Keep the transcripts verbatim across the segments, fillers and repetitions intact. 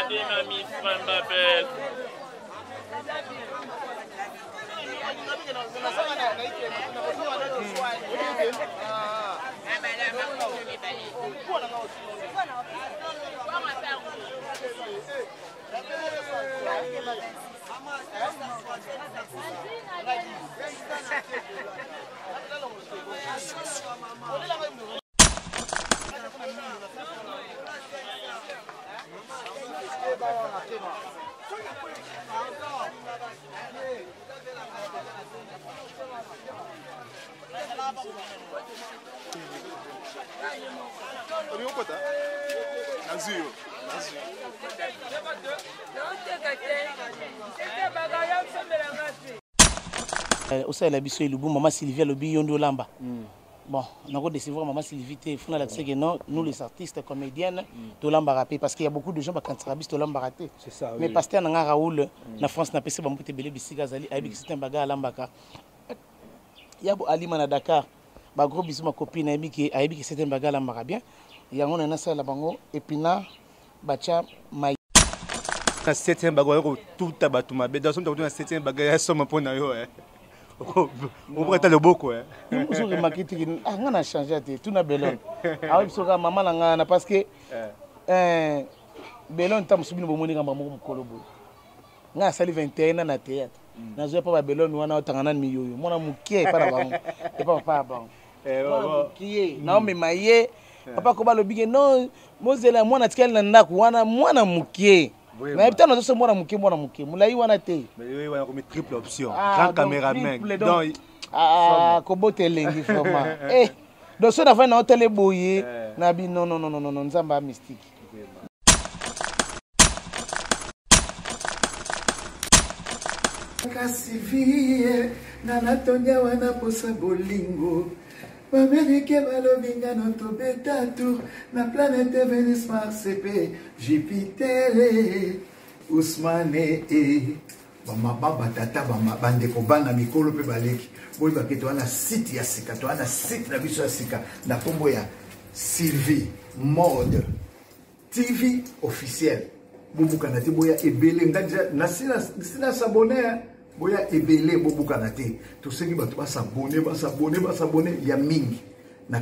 Osa la biso ilubu maman Sylvia lobi yondo lamba. Bon, on a décevoir maman Sylvie te fona la que non, nous les artistes comédiennes to lamba rapé parce qu'il y a beaucoup de gens qui ont to lamba raté. C'est ça. Mais pasteur nanga Raoul na France na pese ba mputé belé bisiga zali abi c'est un baga lambaka. Ya bo Ali na Dakar. Ba gros bisou ma copine abi qui abi c'est un baga lambaka bien. Ya ngona na sala bango epina bacha mai na septième baga ko tout tabatuma be dans son na septième baga ya somme pour na yo eh. On pourrait aller beaucoup hein. Nous sommes remarqués que ah on a changé tout na Belon. Ah oui soka maman na ngana parce que euh Belon tam subino bomoni ngamba mo kolobo. Nga sali vingt et un na théâtre. Na zo pa Belon wana otangana miyoyo. Mona mukie pa na bango. E pa pa bango. Eh mukie. Na me maye. Papa ko ba lobike non mozela mwana tikali na ndaku wana mwana mukie. Mais putain, nous sommes mouké, moi mouké. Moulaï wana te. Mais oui, on a mis triple option. Grand caméraman. Donc, ah, kobo telengi vraiment. Eh, donc ça n'a pas télé boyé. Nabi non non non non non non, nzamba mystique. Kasivie na natonya wana posa bolingo. Bamelike balobinga noto betatu na planète Vénus Mars et Jupiter Ousmane e bama baba tata bama bande ko bana mikolo pe baleki boy baketo ana site ya sika to ana site na biso ya sika na kombo ya Sylvie Mode T V officiel bobuka na te boya ebele ngaja na sina sina s'abonner boya ebele bobuka na te to sengi bato ba s'abonner ba s'abonner ba s'abonner ya mingi na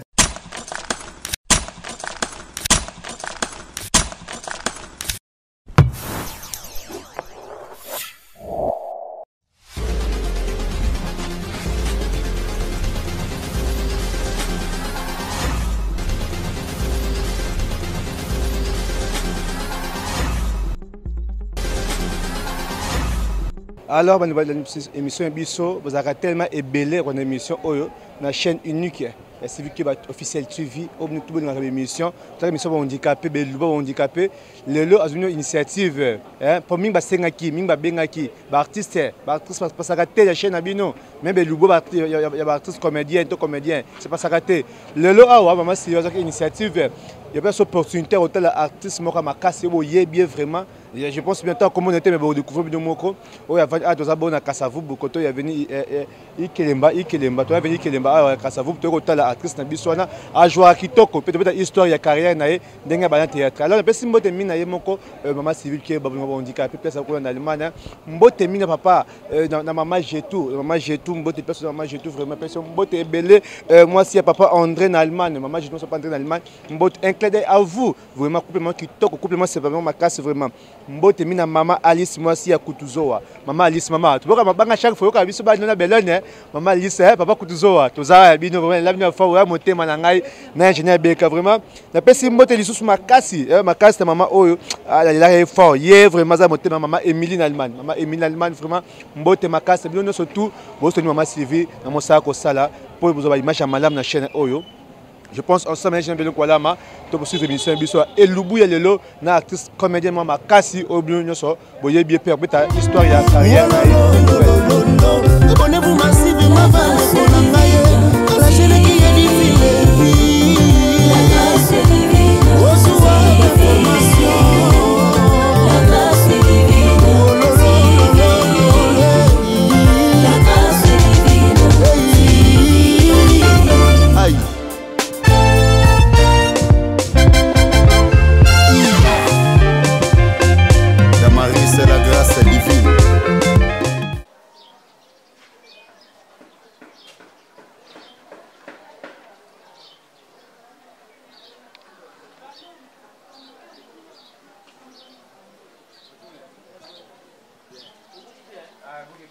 Alors, l'émission Bisso, vous avez tellement ébélé une émission sur la chaîne unique. C'est vu que officiel T V, au bout de l'émission, toute l'émission handicapé, le handicapé, le lot a une initiative. Pour moi, c'est un qui, moi, c'est un qui, artiste, artiste, parce que la chaîne Abino, même le lot, il y a artiste comédien, tout comédien, c'est pas ça raté. Le lot a vraiment c'est une initiative. Il y a pas d'opportunité au tel artiste, moi, ma casse, c'est bien vraiment. Je pense bientôt comment on était mais découvrir de moko oh il y a deux abonnés à Kasavu beaucoup il y a venu Ikelemba Ikelemba toi venu Ikelemba à Kasavu tu es la actrice na biswana a jouer kitoko peut-être histoire ya carrière na ye ndenge ba théâtre alors pe si mbote mina ye moko maman civile qui est ba handicapé place ko en Allemagne mbote mina papa na maman Jetou maman Jetou mbote personne maman Jetou vraiment personne mbote belé moi si papa André en Allemagne maman Jetou c'est pas André en Allemagne mbote un clin d'œil à vous vraiment complètement kitoko complètement c'est vraiment ma casse vraiment mbote mina mama Alice moi si ya kutuzoa mama Alice mama tu boka mabanga chaque fois ka biso ba na belone mama Alice papa kutuzoa toza bino vraiment la bino fa wa motema na ngai na ingénieur beka vraiment na pesi mbote lisusu makasi makasi ta mama oyo la est fort ye vraiment za motema mama Emily en Allemagne mama Emily en Allemagne vraiment mbote makasi bino surtout bo so mama Sylvie na mosaka ko sala pour vous avoir image malamu na chaîne oyo. Je pense ensemble j'aime bien quoi là ma to pour suivre émission biso et lubu ya lelo na artiste comédien mama kasi obio nyoso boye bien père beta histoire ya carrière abonnez-vous massivement pour la faille la chaîne qui est difficile la grâce divine au soir de formation la grâce divine la grâce divine aïe.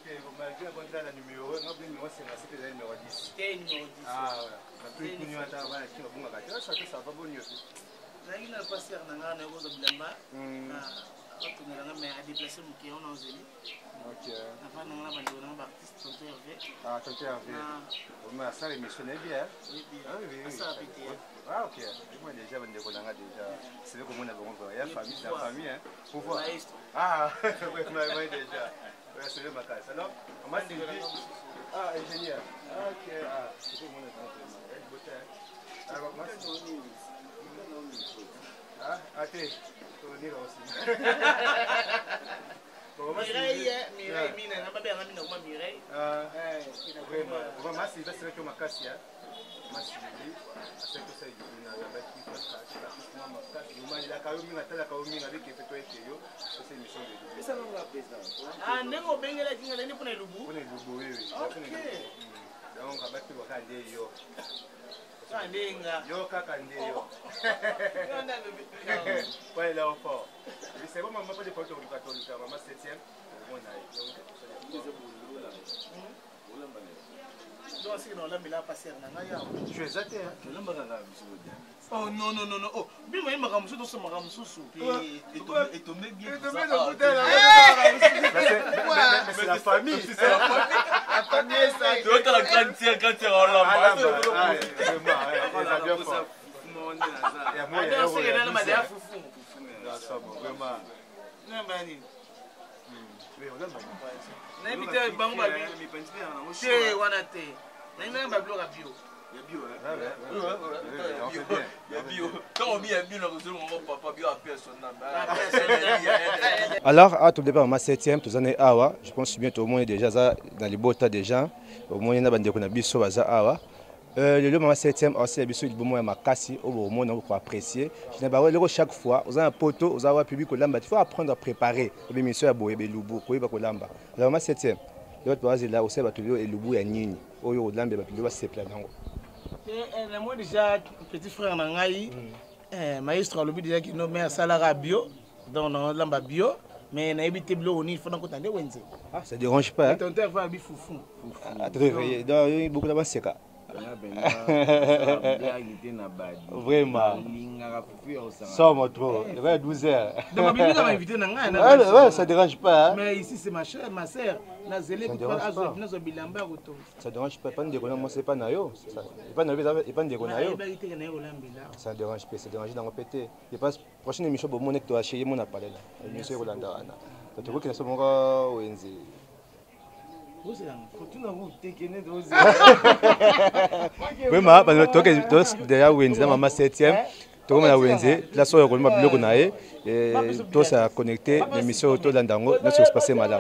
malgré le numéro, on a le numéro cinquante-sept et le numéro dix. C'est numéro dix. Ah, ouais. Après, il y a un travail qui va bon, ça va bon. Il y a un passer dans la négociation de Blamba. On a déplacé mon client en Zélie. Ok. Avant, on a un artiste, Tonté Hervé. Ah, Tonté Hervé. Mais ça, l'émission est bien. Oui, bien. Ah, oui, oui. Ça a pété. Ah, ok. Moi, déjà, on a déjà. C'est vrai que moi, on a une famille, c'est la famille. Pour voir. Ah, oui, moi, déjà. C'est le matin. Alors, on m'a dit. Ah, ingénieur. Ok. Ah, c'est mon intérêt. Alors, moi, c'est. Ah, ok. Mireille, Mireille, Mina, n'a pas bien ramené au Mireille. Ah, vraiment. Vraiment, c'est ça que ma casse, hein. Ma chérie, c'est que ça, il y a un bac qui fait ça. Ma casse, il y a quand même un tel accord avec les photos et tout. C'est une mission de. Ça va la présidence. Ah, n'est pas bien la dingue, n'est pas le bout. On est le bout, oui, oui. Ok. Donc, on va battre le candidat, yo. Yo kakande yo. Ouais là au fort. C'est bon maman pas de photos du catholique, maman septième. Bon là. Donc c'est non là mais là passer na ya. Tu es athée hein. Là mbanga oh non non non non. Oh, bien moi makamusu to sama makamusu. Et et tomber bien. Et tomber dans l'hôtel. Mais c'est la famille, c'est la famille. La famille ça. Tu vois la grande tière quand tu es en là. Ah vraiment. On a bien fait. Il y a moi il y a c'est là ma derrière foufou. Ça bon vraiment. Non bani. Oui, on a pas. Na bité bango ba mi pentine na mo. C'est wana te. Na ina ba bloga bio. Il y a bio hein. Ah ouais. Ouais ouais. Il y a bio. Quand on met un bio dans le papa bio à personne na. Alors, à tout départ, ma septième, tous années awa, je pense bien tout le monde est déjà dans les beaux tas des gens. Au moins, il y a des gens qui ont biso baza awa. Euh, le ma septième aussi la biso du bon ma kasi au moins on peut apprécier. Je n'ai pas le chaque fois, vous avez un poteau, vous avez un public au lamba, il faut apprendre à préparer. Les émissions à boyer be lubu, ko ba ko lamba. Alors ma septième, l'autre base là aussi ba tulio et lubu ya nini. Oyo lamba ba tulio c'est plein nango. Et moi déjà petit frère nangai euh maestro lobi déjà qui no mais salara bio donc on lamba bio. Mais na ebité blo oni faut qu'on tande wenze. Ah ça dérange pas. Hein? Ton terre va bi foufou. Attends, donc beaucoup là-bas c'est quoi? Vraiment. Somme trop. Il va douze heures. Donc ma m'a invité na ngai na. Ouais, ça dérange pas. Hein? Mais ici c'est ma chère, ma sœur. Na zélé pour azo nazo bilamba goto. Ça dérange pas, pas de déconner moi c'est pas na yo. Ça pas na yo, pas de déconner yo. Ça dérange pas, ça dérange dans répéter. Je pense prochaine émission bon mon to acheter mon appelé là. Émission Rolanda wana. Tu vois que ça monga wenze. Vraiment, parce que tous déjà Wendy, maman septième, tout le monde a Wendy, la soirée on m'a bloqué naé et tous à connecter l'émission autour d'Andango, nous sommes passés madame.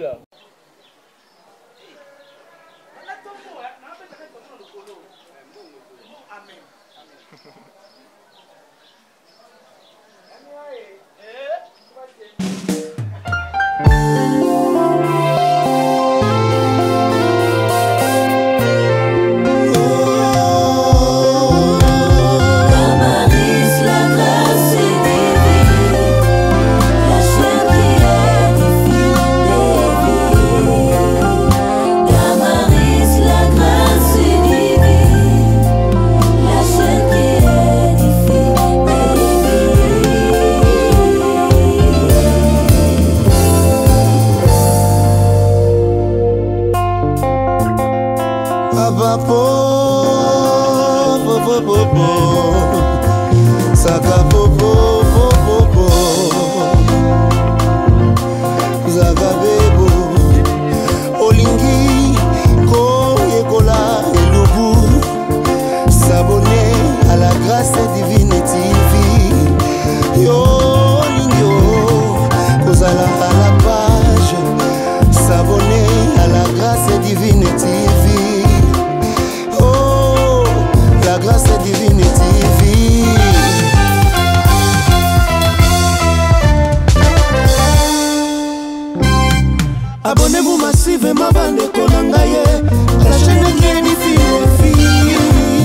Abonnez-vous massivement, bande Konangaye, à la chaîne qui est difficile.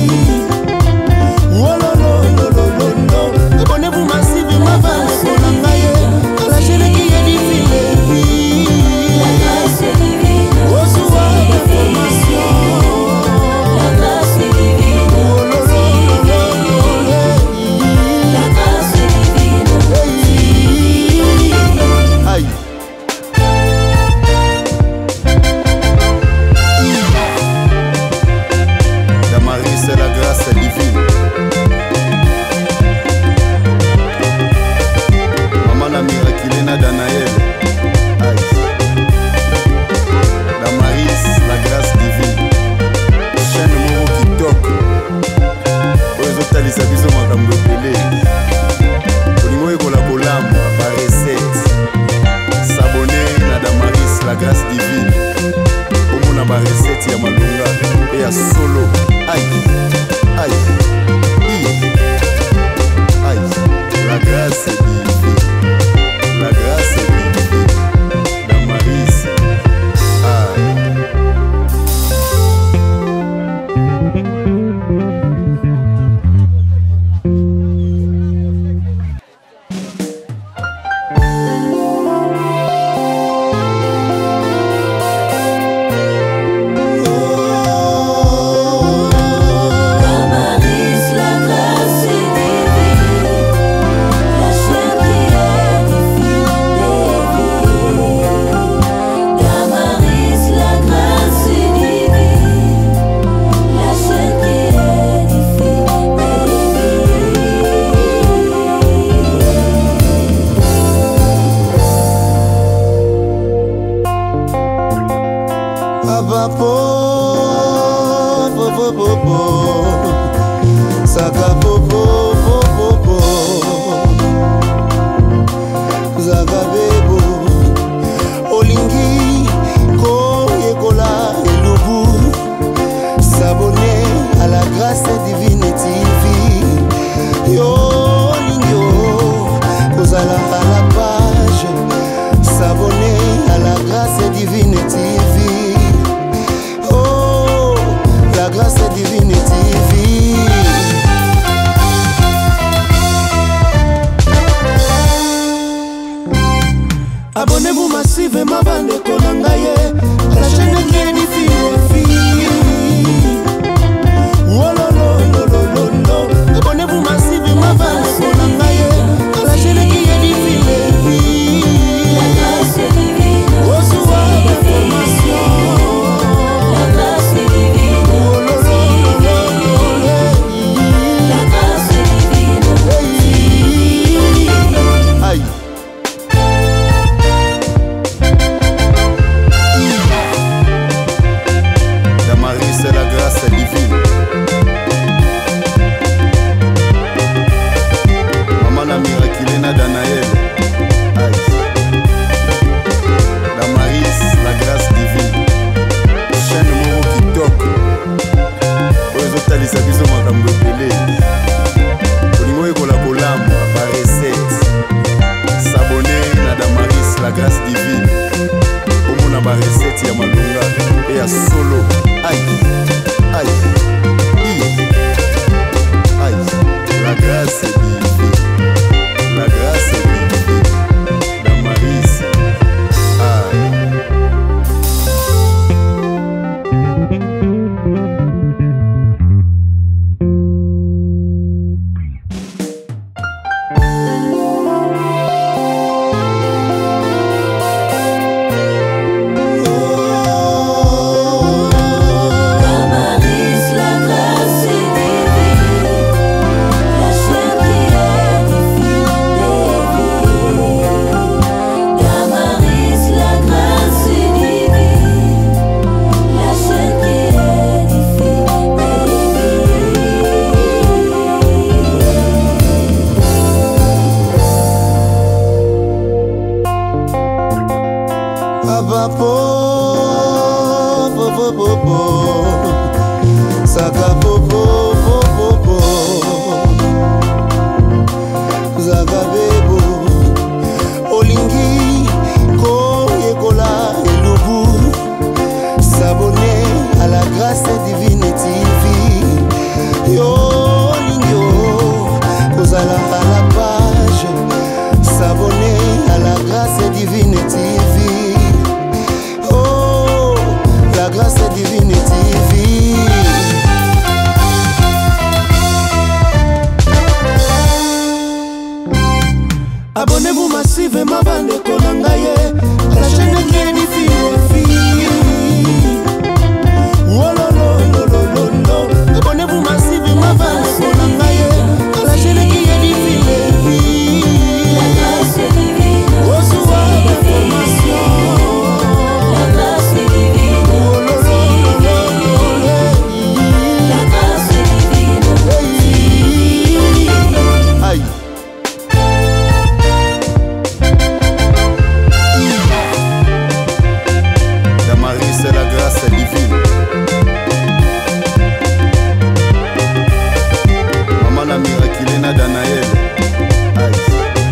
Abonnez-vous massivement, bande Konangaye, à la chaîne qui est difficile. Abonnez-vous massivement bandeko na ngai la chaîne qui est diffusée. Oh lo lo lo lo lo lo. Abonnez-vous massivement bandeko na ngai la chaîne qui est diffusée. La grâce divine. Oh soir d'information. La grâce divine. Oh lo lo lo lo lo. La grâce divine. Aïe. C'est la grâce divine. Maman na miraculé na Danaël. Aïe. Damaris, la grâce divine. Chaîne moko kitoko. Oyo talisa biso makambo ebele. Olingo ekola kolamba ba recette. S'abonner na Damaris, la grâce divine. Omona ba recette ya malunga et ya solo. Aïe, aïe, aïe, la grâce est divine, la grâce est divine, Damaris, aïe. Abonnez-vous massivement bandeko na ngai la chaîne qui est diffusée. Oh lo lo lo lo lo lo. Abonnez-vous massivement bandeko na ngai la chaîne qui est diffusée. La grâce divine. Oh soir d'information. La grâce divine. Oh lo lo lo lo lo. La grâce divine. Aïe. C'est la grâce divine. Maman na miraculé na Danaël. Aïe.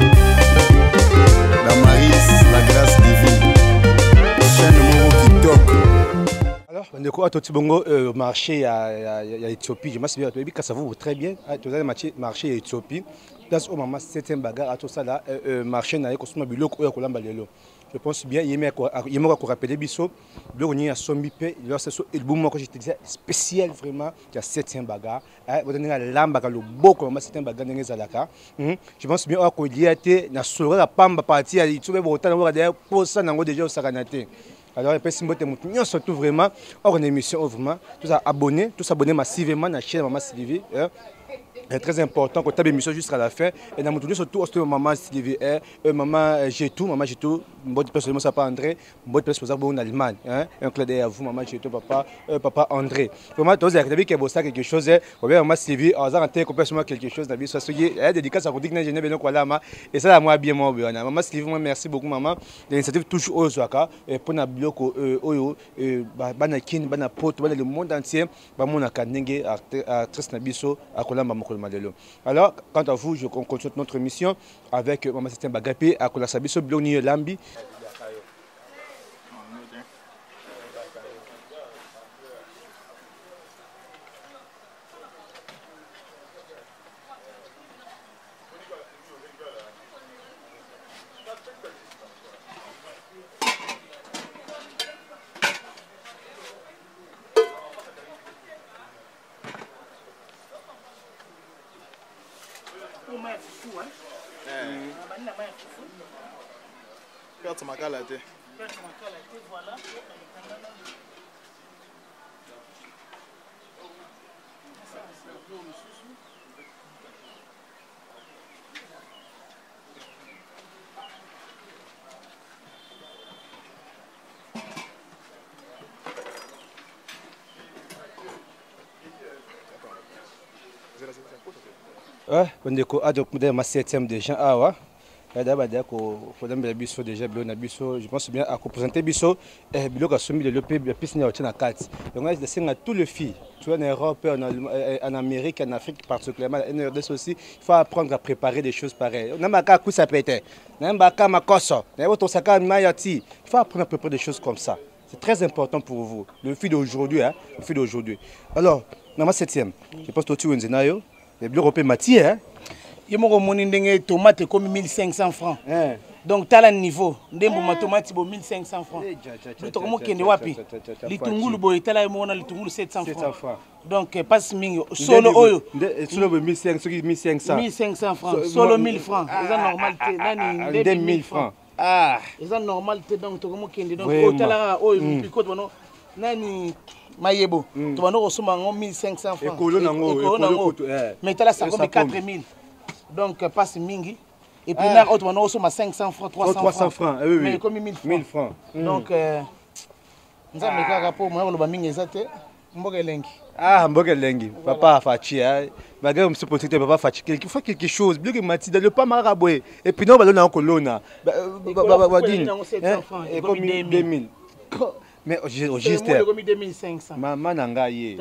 Damaris, la grâce divine. Chaîne moko kitoko. Alors, ndeko atoti bongo marché ya Éthiopie. Je m'assure que ça vous très bien. Tout ça marché marché Éthiopie. Place au maman septième bagarre à tout ça là marché na ekosoma biloko oyo kolamba lelo. Je pense bien, il m'a rappelé Bisso, le on y a sombi pe, il y a ce album que j'étais disais spécial vraiment, il y a septième bagarre, vous donnez la lamba le beau comme septième bagarre dans les alaka. Je pense bien qu'il y a été na solo la pamba partie à YouTube pour autant d'avoir d'ailleurs pour ça n'ango déjà au saranate. Alors les personnes qui nous surtout vraiment hors une émission vraiment, tous abonnés, tous abonnés massivement à la chaîne Maman Sylvie. C'est très important que tu aies l'émission jusqu'à la fin. Et dans mon tournée, surtout, c'est maman Sylvie, maman j'ai tout, maman j'ai tout. Bonne personne, ça pas André, bonne personne, ça en Allemagne. Un clin d'œil à vous, maman j'ai tout, papa, papa André. Vraiment, tu as vu qu'il y a quelque chose. Maman Sylvie, on a un complètement quelque chose. La vie, ça se dit, dédicace à vous dire que je n'ai pas besoin de et ça, moi, bien, moi, maman Sylvie, merci beaucoup, maman. L'initiative toujours au Zouaka pour na bloc oyo, banakin, banapoto, le monde entier, bamona kanenge, actrice Nabiso, à Kolamba Mokolo. Alors, quant à vous, je continue notre émission avec Maman Système Bagapé à Kolasabiso Bloni Lambi. Perte makala te. Voilà. Ouais, on est à ma septième déjà. Ah ouais. Je pense bien à représenter Bisso et Bilo a soumis le P B P na quatre. Donc là, c'est tous les filles, tu vois, en Europe, en, en Amérique, en Afrique particulièrement, en R D C aussi, il faut apprendre à préparer des choses pareilles. On a ma coup ça prête. On a ma ma koso. On a votre sac mayati. Il faut apprendre à préparer des choses comme ça. C'est très important pour vous. Le fil d'aujourd'hui, hein, le fil d'aujourd'hui. Alors, dans ma septième, je pense que tu es un le Bilo européen Mathieu, hein. Il y a des tomates comme mille cinq cents francs. Donc, tu as le niveau. Tu as des tomates comme mille cinq cents francs. Tu as des tomates sept cents francs. Donc, pas mingi. Solo oyo. Solo mille cinq cents. mille cinq cents francs. Solo mille francs. C'est normal. deux mille francs. Ah. C'est normal. Donc, tu as oyo. Nani Mayebo. Tu vas recevoir mille cinq cents francs. Mais tu as la quatre mille. Donc, passe mingi. Et puis, là, on a aussi cinq cents francs, trois cents francs. Oui, oui. Mais comme mille francs. Donc, nous avons un rapport, moi, on a mis ça. Ah, Mbogelengi. Papa Fachi. Bagay, monsieur politique, papa Fachi. Il faut quelque chose. Bien que Mathilde, le pas maraboué. Et puis, non, on a un colonna. Et comme deux mille. Mais au juste maman nanga ye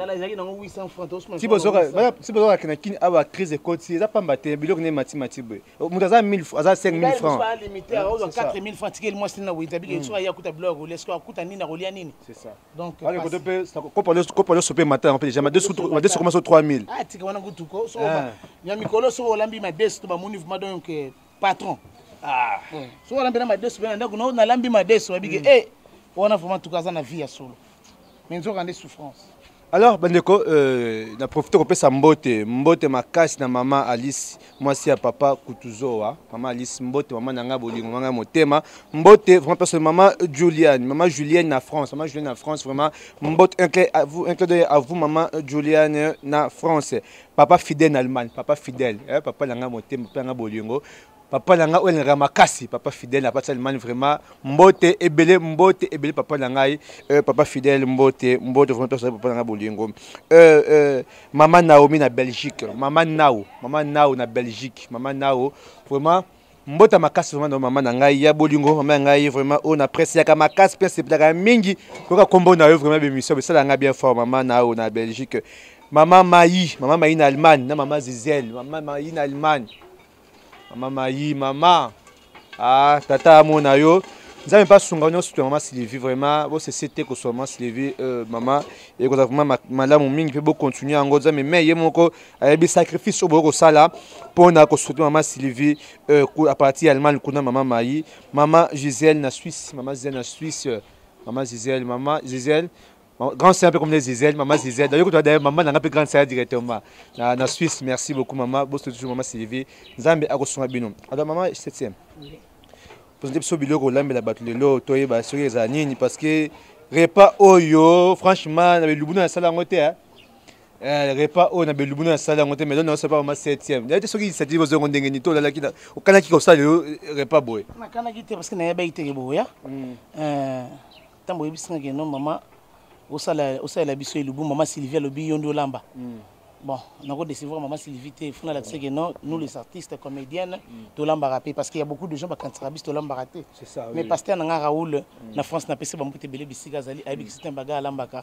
si bozoka si bozoka kana kin aba crise côte eza pamba te biloko ne mati mati boy mutaza mille aza cinq mille francs quatre mille francs ticket moi sina wita biki so ya kuta blog lesko akuta nini na rolia nini c'est ça donc allez ko pe ko parler ko parler sope matin on peut déjà ma deux ma deux commence au trois mille ah tika wana kutuko so ya mikolo so olambi ma deux to ba mouvement donc patron ah so olambi na ma deux bena ndako na lambi ma deux wabiki eh on a vraiment tout cas dans la vie à solo. Mais nous avons des souffrances. Alors, Bandeko, euh, na profité de sa mbote, mbote ma casse na maman Alice, moi si à papa Kutuzoa, maman Alice mbote, maman nanga bolingo, maman motema, mbote vraiment personnellement maman Juliane, maman Julienne na France, maman Julienne na France vraiment mbote un clé à vous, un clé à vous maman Juliane na France, papa fidèle en Allemagne, papa fidèle, hein, papa nanga motema, papa nanga bolingo. Papa langa ou elle ramakasi papa fidèle n'a pas seulement vraiment mbote ebele mbote ebele papa langa euh papa fidèle mbote mbote vraiment personne papa langa bolingo euh euh maman Naomi na Belgique maman Nao maman Nao na Belgique maman Nao vraiment mbote makasi vraiment maman nanga ya bolingo maman nanga vraiment on a presse ya makasi presse plaka mingi ko kombo na yo vraiment bémission mais ça langa bien fort maman Nao na Belgique maman Maï maman Maï na Allemagne na maman Zizel maman Maï na Allemagne maman Maï, maman, ah, tata amona yo. Nous n'avons pas souvent sur maman Sylvie vraiment. Bon, c'est c'était que sur maman Sylvie, maman. Et quand vraiment madame Ming peut beaucoup continuer en gros mais mais il y a mon co, il y a des sacrifices au beaucoup ça là pour na construire maman Sylvie à partir Allemagne qu'on a maman Maï, maman Gisèle na Suisse, maman Gisèle na Suisse, maman Gisèle, maman Gisèle. Grand c'est un peu comme les Gisèle, maman Gisèle. D'ailleurs, d'ailleurs maman n'a pas grand c'est directement. Na na Suisse, merci beaucoup maman. Bon, c'est toujours maman Sylvie. Nzambe akosonga bino. Alors maman septième. Pour dire que biloko lambe la batulelo toye ba sur les anini parce que repas oyo franchement na belubuna na sala ngote hein. Euh repas o na belubuna na sala ngote mais non c'est pas maman septième. D'ailleurs ce qui c'est dit vous ndenge ni to la ki o kana ki ko sala repas boy. Na kana ki te parce que na yeba ite boya. Euh tambo yebisinga ke non maman au sala au sala biso elubu maman Sylvia lobi yondo lamba. Bon, on a décidé maman Sylvie te funa la que non nous les artistes comédiennes to lamba rapé parce qu'il y a beaucoup de gens quand trabis to lamba raté. C'est ça. Mais pasteur na Raoul na France na pese ba mpote belé bisiga zali abi c'est un baga lambaka.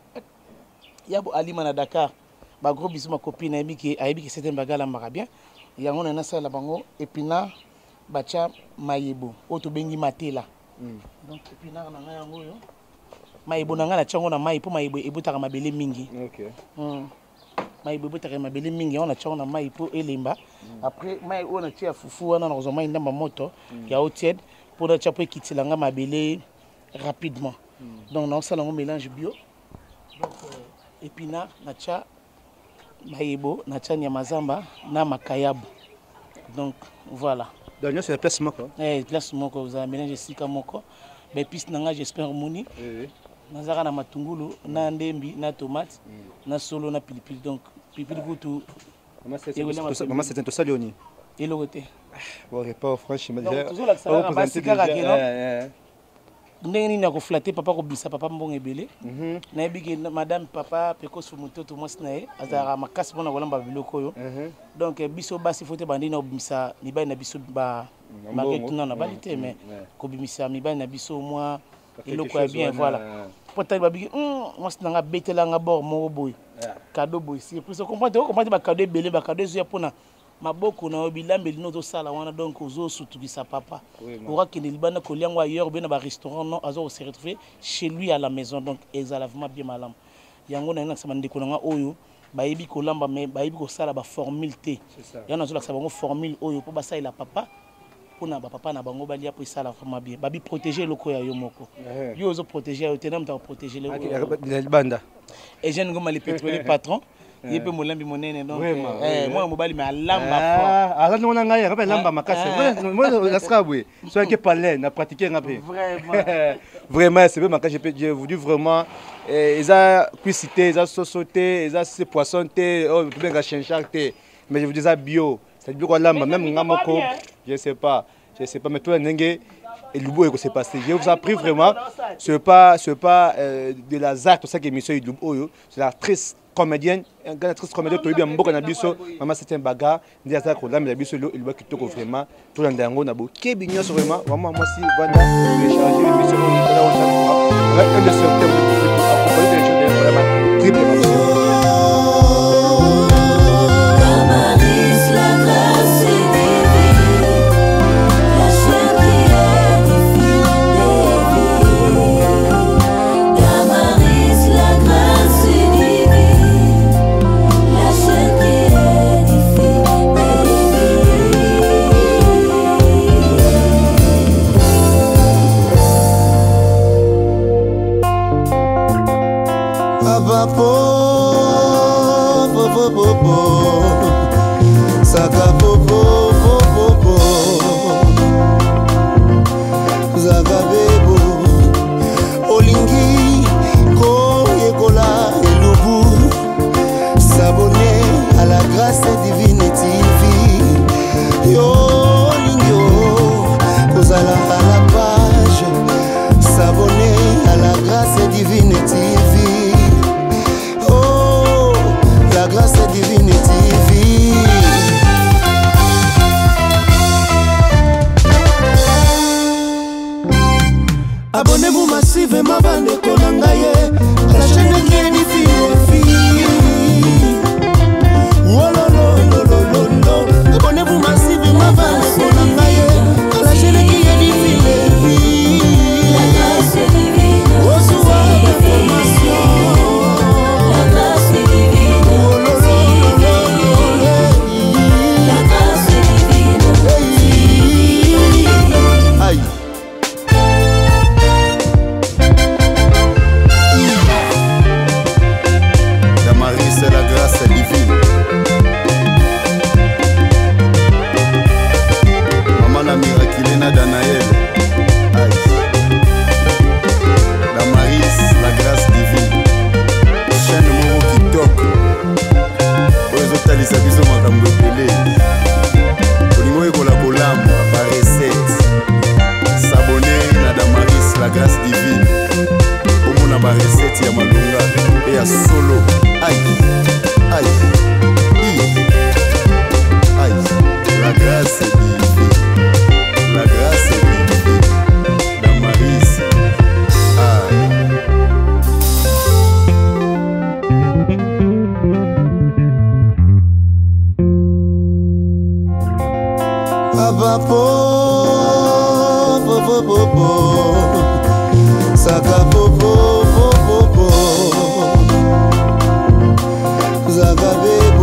Yabo Alima na Dakar ba gros bisou ma copine abi ki abi ki c'est un baga lambaka bien. Yango na sala bango epina bacha mayebo oto bengi matela. Donc epina na nga yango yo. Mayebo na nga na chango na mai po mayebo ebutaka mabele mingi. OK. Mm. Mai bebo taka mabele mingi on a tchona mai po elemba après mai on a tia fufu wana na kozoma mai ndamba moto ya otied pour na tia po kitilanga mabele rapidement donc na osala ngo mélange bio donc épinard na tia maïbo na tia nyamazamba na makayabu Donc voilà. Dernier c'est la place moko. Eh place moko vous avez mélangé sika moko. Mais puis nanga j'espère moni. Nazara na matungulu, na ndembi, na tomate, na solo na pilipili donc pilipili kutu. Maman c'est un to salioni. Et le côté. Bon repas franchement. Donc toujours la ça va passer caractère. Ndenge nini ya koflatter papa ko bisa papa mbongo ebele. Na yebiki madame papa peko so mototo mwasi na ye azara makasi pona kolamba biloko yo. Donc biso basi fote bandi na obimisa mibali na biso ba malgré tout na balité mais ko bimisa mibali na biso moi eloko ya bien voilà. Pota babiki mwasi na nga betela nga bord mo boy. Cadeau boy si pour se comprendre comprendre ba cadeau ebele ba cadeau zo pona maboko na obilambe lino to sala wana donc ozo sutukisa papa ora kende libana ko liangwa ailleurs bien na ba restaurant non azo se retrouver chez lui à la maison donc ezala vraiment bien malam yango na ngasa mandeko nga oyo bayibi ko lamba mais bayibi ko sala ba formule T yana zo la sa bango formule oyo po ba sa ila papa pona ba papa na bango balia po sala vraiment bien babi protéger loko ya yo moko yo ozo protéger yo tenam ta protéger le banda et jeune ngoma le pétrolier patron il peut molambi monene donc eh moi mobali mais alamba fort ah non on a ngaya rappelle lamba makasi moi la scaboué soit que parler na pratiquer ngapé vraiment vraiment c'est bien makasi je vous dis vraiment ils a cuisité ils a sauté ils a ces poissons té oh bien ga chinchard té mais je vous dis ça bio c'est bio quoi lamba même ngamoko je sais pas je sais pas mais toi ndenge et le beau s'est passé. Je vous ai appris vraiment, ce n'est pas, ce pas euh, de l'hasard, tout ça qui est monsieur Ilubo, c'est l'actrice comédienne, une actrice comédienne, tu as bien beaucoup d'habitude, maman c'est un bagarre, des attaques, on a mis l'habitude, il va quitter vraiment, tout le monde a beau, qui est bien vraiment, vraiment moi si, voilà, télécharger l'émission, on va un de ces thèmes pour accompagner les choses, vraiment, triple option. Saka popo popo Zaga bebo Olingi ko yekola elubu S'abonner à la grâce divine T V Yo lingyo Kozala à la page S'abonner à la grâce divine T V Oh la grâce divine T V Abonnez-vous massivement bandeko na ngai la chaîne qui est diffusée. Oh lo lo lo lo lo. Abonnez-vous massivement bandeko na ngai la chaîne qui est diffusée. La grâce divine. Oh soir d'information. La grâce divine. Oh lo lo lo lo. La grâce divine. Aïe. C'est la grâce divine. Maman la miraculée na Danaël. Aïe. Damaris, la grâce divine. Chaîne Moro qui toque. Aux autres talisa biso makambo epele. Olingo ekola kolamu ba recette. S'abonner na Damaris, la grâce divine. Omona ba recette ya malunga et ya solo. Aïe, aïe, aïe, la grâce est divine, la grâce est divine, Damaris, aïe. Papa po, po po po po, saka po po po po po. Zagabebo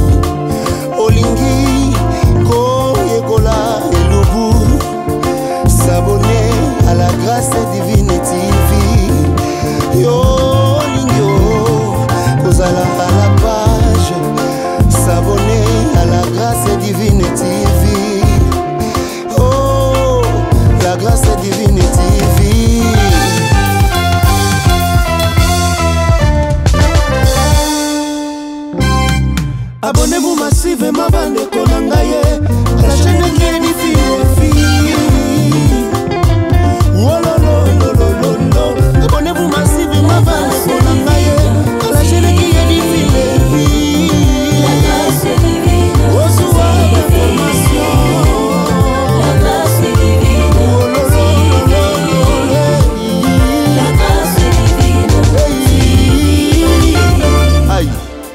Olingi ko yekola elubu S'abonner à la grâce divine T V Yo lingyo Kozala à la page S'abonner à la grâce divine T V massivement bandeko na ngai ye la chaîne qui édifie les filles. Oh lo lo lo lo lo lo. Abonnez-vous massivement bandeko na ngai ye la chaîne qui édifie les filles. La grâce divine. Au soir de formation. La grâce divine. Oh lo lo lo lo lo. La grâce divine. Aïe.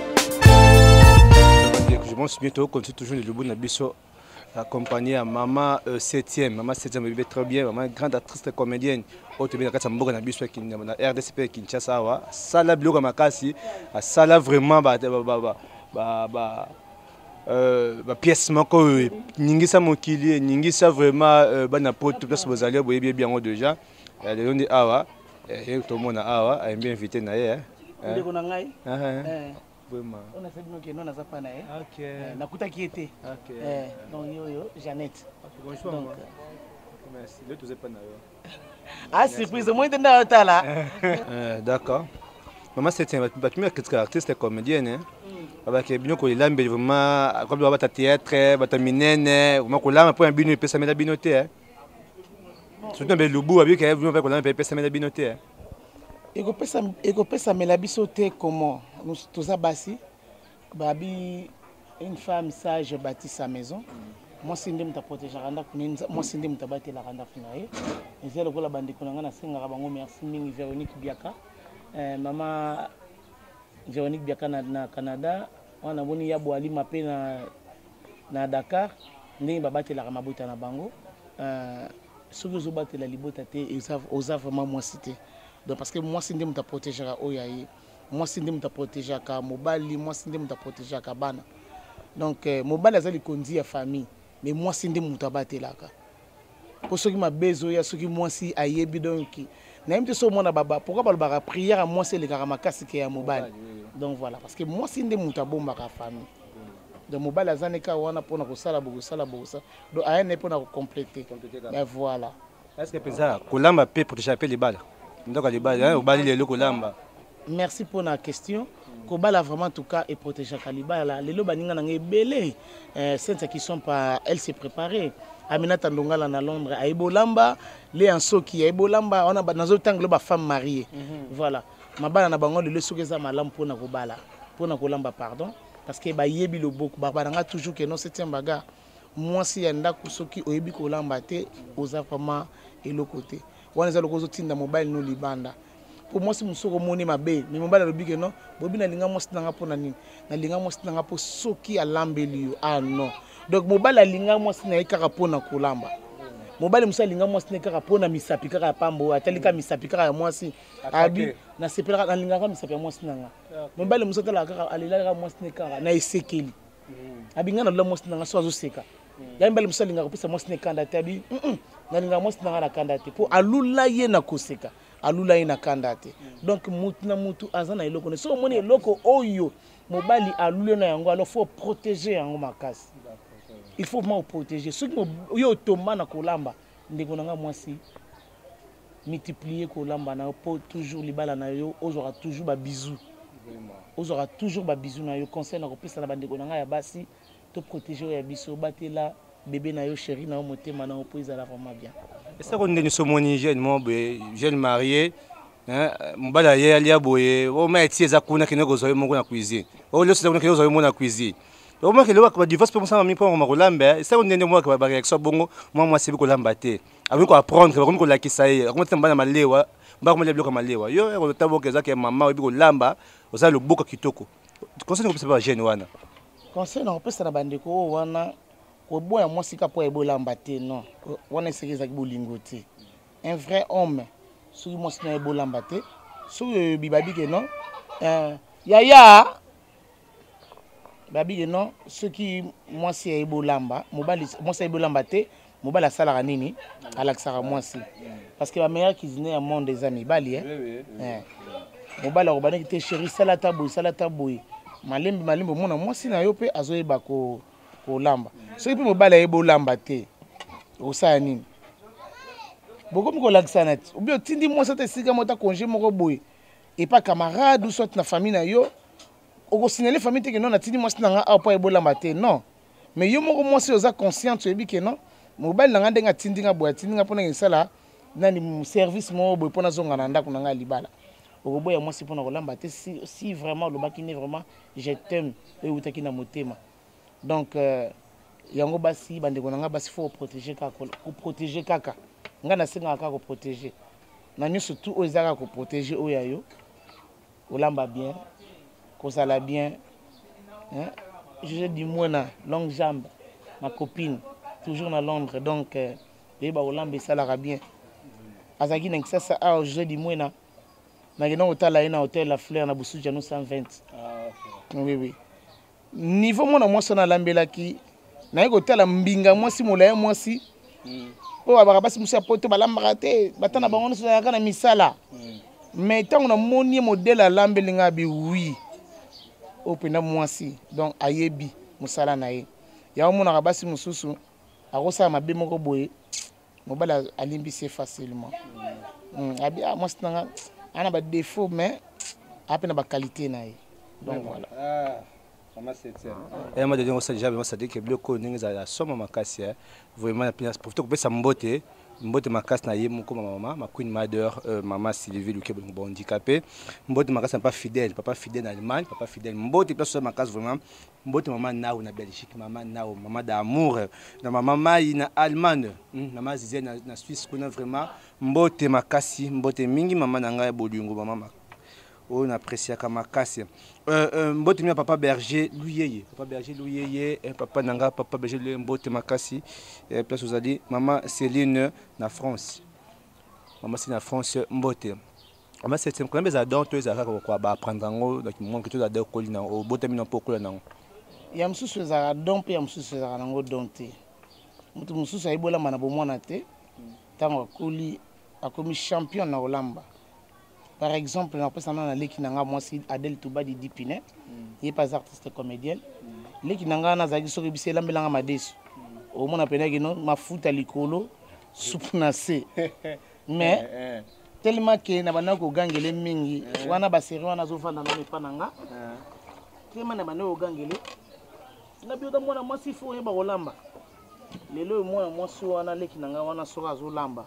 Je pense bientôt continuer toujours le Lubou Nabiso accompagné à maman septième, maman septième bébé très bien, maman grande actrice comédienne. Autre bien quand Mboka Nabiso qui na R D C P Kinshasa wa. Ça la bloga makasi, ça la vraiment ba ba ba ba ba euh ba pièce moko ningisa mokili, ningisa vraiment bana poto place bozali boye bien bien déjà. Le long de awa et tout le monde awa a bien invité na ye. Ndeko na ngai. Eh. On a fait que non, on a pas naé. Ok. Nakuta qui était. Ok. Donc yo yo Jeannette. Bonjour. Donc, merci. Le tout est pas naé. Ah surprise, moi j'étais dans l'hôtel là. D'accord. Maman c'est une première artiste comédienne hein. Avec bien ko lambe vraiment comme ba ta théâtre, ba ta minene, vraiment ko lambe pour un bino pesa mela binoté hein. Surtout be lubu abi ka vraiment ko lambe pesa mela binoté hein. ekopesa mela biso te comment toza basi babi une femme sage bâtit sa maison mwasi nde muta protégeaka ndako mwasi nde muta batelaka ndako na ye eza lokola bandeko na ngai nasengaka bango merci mingi Véronique Biaka mama Véronique Biaka na Canada wana boni ya boalima pe na na Dakar ndenge babatelaka mabota na bango soki ozobatela libota te oza vraiment mwasi te. Donc parce que moi c'est ndem ta protéger à oyaye moi c'est ndem ta protéger à mobali moi c'est ndem ta protéger à bana donc mobali azali kondi ya famille mais moi c'est ndem ta batelaka pour ceux qui m'a besoin ya ceux qui moi si ayebi donc na même so mona baba pourquoi ba ba prière à moi c'est le karamakasi ke ya mobali donc voilà parce que moi c'est ndem ta bomba ka famille donc mobali azane ka wana pona ko sala bogo sala bogo ça donc ayene pona ko compléter mais voilà est-ce que pensa kolamba pe protéger pe les balles. Merci pour la question. Kobala vraiment en tout cas et protéger Kalibala. Les loba ninga nangé belé. Celles qui sont pas, elle s'est préparée. Aminata Ndongala na Londres à Ebolamba, les Anso qui à Ebolamba, on a dans autant que femme mariée. Voilà. Ma bana na bango le sokeza malam pour na kobala. Pour na kolamba pardon parce que ba yebi le beaucoup barbaranga toujours que non c'est un baga. Moi si yanda kusoki oyebi kolamba te aux vraiment et le côté. On a le tinda mobile no libanda pour moi si musoko moni mabe mais mobile le big non bobi na linga mosi nanga po na nini na linga mosi nanga po soki alambeli yo ah non donc mobile la linga mosi na ikaka po na kolamba mobile musa linga mosi na ikaka po na misapi kaka pambo atalika misapi kaka mosi abi na sepela na linga ka misapi mosi nanga mobile musa tala kaka alila ka mosi na kaka na esekeli abi ngana lo mosi nanga so azoseka ya mbele musa linga ko pesa mosi na kanda tabi nalinga mosi na kanda te pour alula ye na koseka alula ye na kanda te donc mutu na mutu azana eloko ne so moni eloko oyo mobali alule na yango alors faut protéger yango makasi il faut vraiment protéger ceux qui yo tomba na kolamba ndeko nanga mwasi multiplier kolamba na pour toujours libala na yo ozora toujours ba bisous ozora toujours ba bisous na yo conseil na kopesa na bandeko nanga ya basi to protéger ya biso batela bébé na yo chéri na motema na opoza la vraiment bien. Et ça qu'on est sur mon jeune mon jeune marié hein mbala ye alia boye o maiti za kuna kinoko zo mo na cuisine. O le so kuna kinoko zo mo na cuisine. O ma kele wa divorce pour ça mi pour ma kolamba et ça on est moi ka ba réaction bongo moi moi c'est ko lamba te. Avec ko apprendre comme ko la kisaye comme tamba na malewa mba ko le bloka malewa. Yo ko taboke za ke mama obi ko lamba o za le boka kitoko. Conseil ko pas jeune wana. Conseil na kopesa na bandeko wana boya moi si kapo ebolamba te non wana sekeza bolingo te un vrai homme soki moi si na ebolamba te soki bibabi ke non euh yaya babi ke non soki moi si ebolamba mobali moi si ebolamba te mobali asala nini alaksaka moi si parce que la meilleure cuisinière au monde des amis bali hein eh mobali robane te chéri salata boy salata boy malembe malembe mona moi si na yo pe azoyeba ko kolamba soki pe mobala yebo lamba te osala nini bokomi kolakisa na ti obi otindi mwasi ata esika moko ata congé moko boye epa camarade ou soit na famille na yo au signaler famille que non atini moi sinanga a pas ebolamba te non mais yo moko moi si oza conscient tu ebi que non mobile nanga ndenga tindinga boya tindinga pona ngisala nani service mo boy pona zonga na ndako nanga libala okoboya moi si pona kolamba te si si vraiment le makine vraiment je t'aime et utaki na motema donc euh, yango basi bande konanga basi faut protéger kaka ko protéger kaka nga na senga kaka ko protéger na nyo surtout ozaka ko protéger oyayo olamba bien kozala bien hein je dis moi na longue jambe ma copine toujours na Londres donc euh, ba olamba ça bien azaki na ça ça ah je dis moi na na gena hôtel na hôtel La Fleur na Busuja no cent vingt ah oui oui niveau moi na moi sona lambelaki na yeko tala mbinga moi si molaya moi si po ba basi musa poto balamba te batana bango so ya kana misala mais tant on a moni modèle lambelinga bi oui opena moi si donc ayebi musala na ye ya omona basi mususu akosa mabe moko boye mobala alimbisi facilement abi moi sinanga ana ba défaut mais apena ba qualité na ye donc voilà ah comment c'est ça et moi de dire ça déjà moi ça dit que bloko ninga za soma makasi vraiment na pina profiter ko sa mbote mbote makasi na ye moko maman ma queen mother euh, maman Sylvie Luke bon handicapé mbote makasi pas fidèle papa fidèle en Allemagne papa fidèle mbote place makasi vraiment mbote maman nao na Belgique maman nao maman d'amour na maman mai na Allemagne maman zizé na, na Suisse kuna vraiment mbote makasi mbote mingi maman na ngai bolingo maman on apprécie comme makasi euh mbote mi papa berger luyeye papa berger luyeye papa nanga papa berger le mbote makasi place vous allez maman Céline na France maman c'est na France mbote maman c'est quand même des adons tous à quoi ba prendre ngo donc mon que tu adore colina au bote mi non pokula nango ya msusu za don pe ya msusu za nango donte mutu msusu aibola mana bomona te tango kuli akomi champion na olamba. Par exemple, on peut s'en aller qui n'a moi si Adèle Touba di Dipine, il est pas artiste comédienne. Les qui n'a pas zagi sur ibisé la melanga madesu. Au moins on appelle que non ma foot à l'icolo soupe nassé. Mais tellement que na bana ko gangele mingi, wana baseri wana zofa na me pananga. Tellement na bana ko gangele. Na bio da mwana moi si fo yeba kolamba. Lelo moi moi so wana les qui n'a wana soka zo lamba.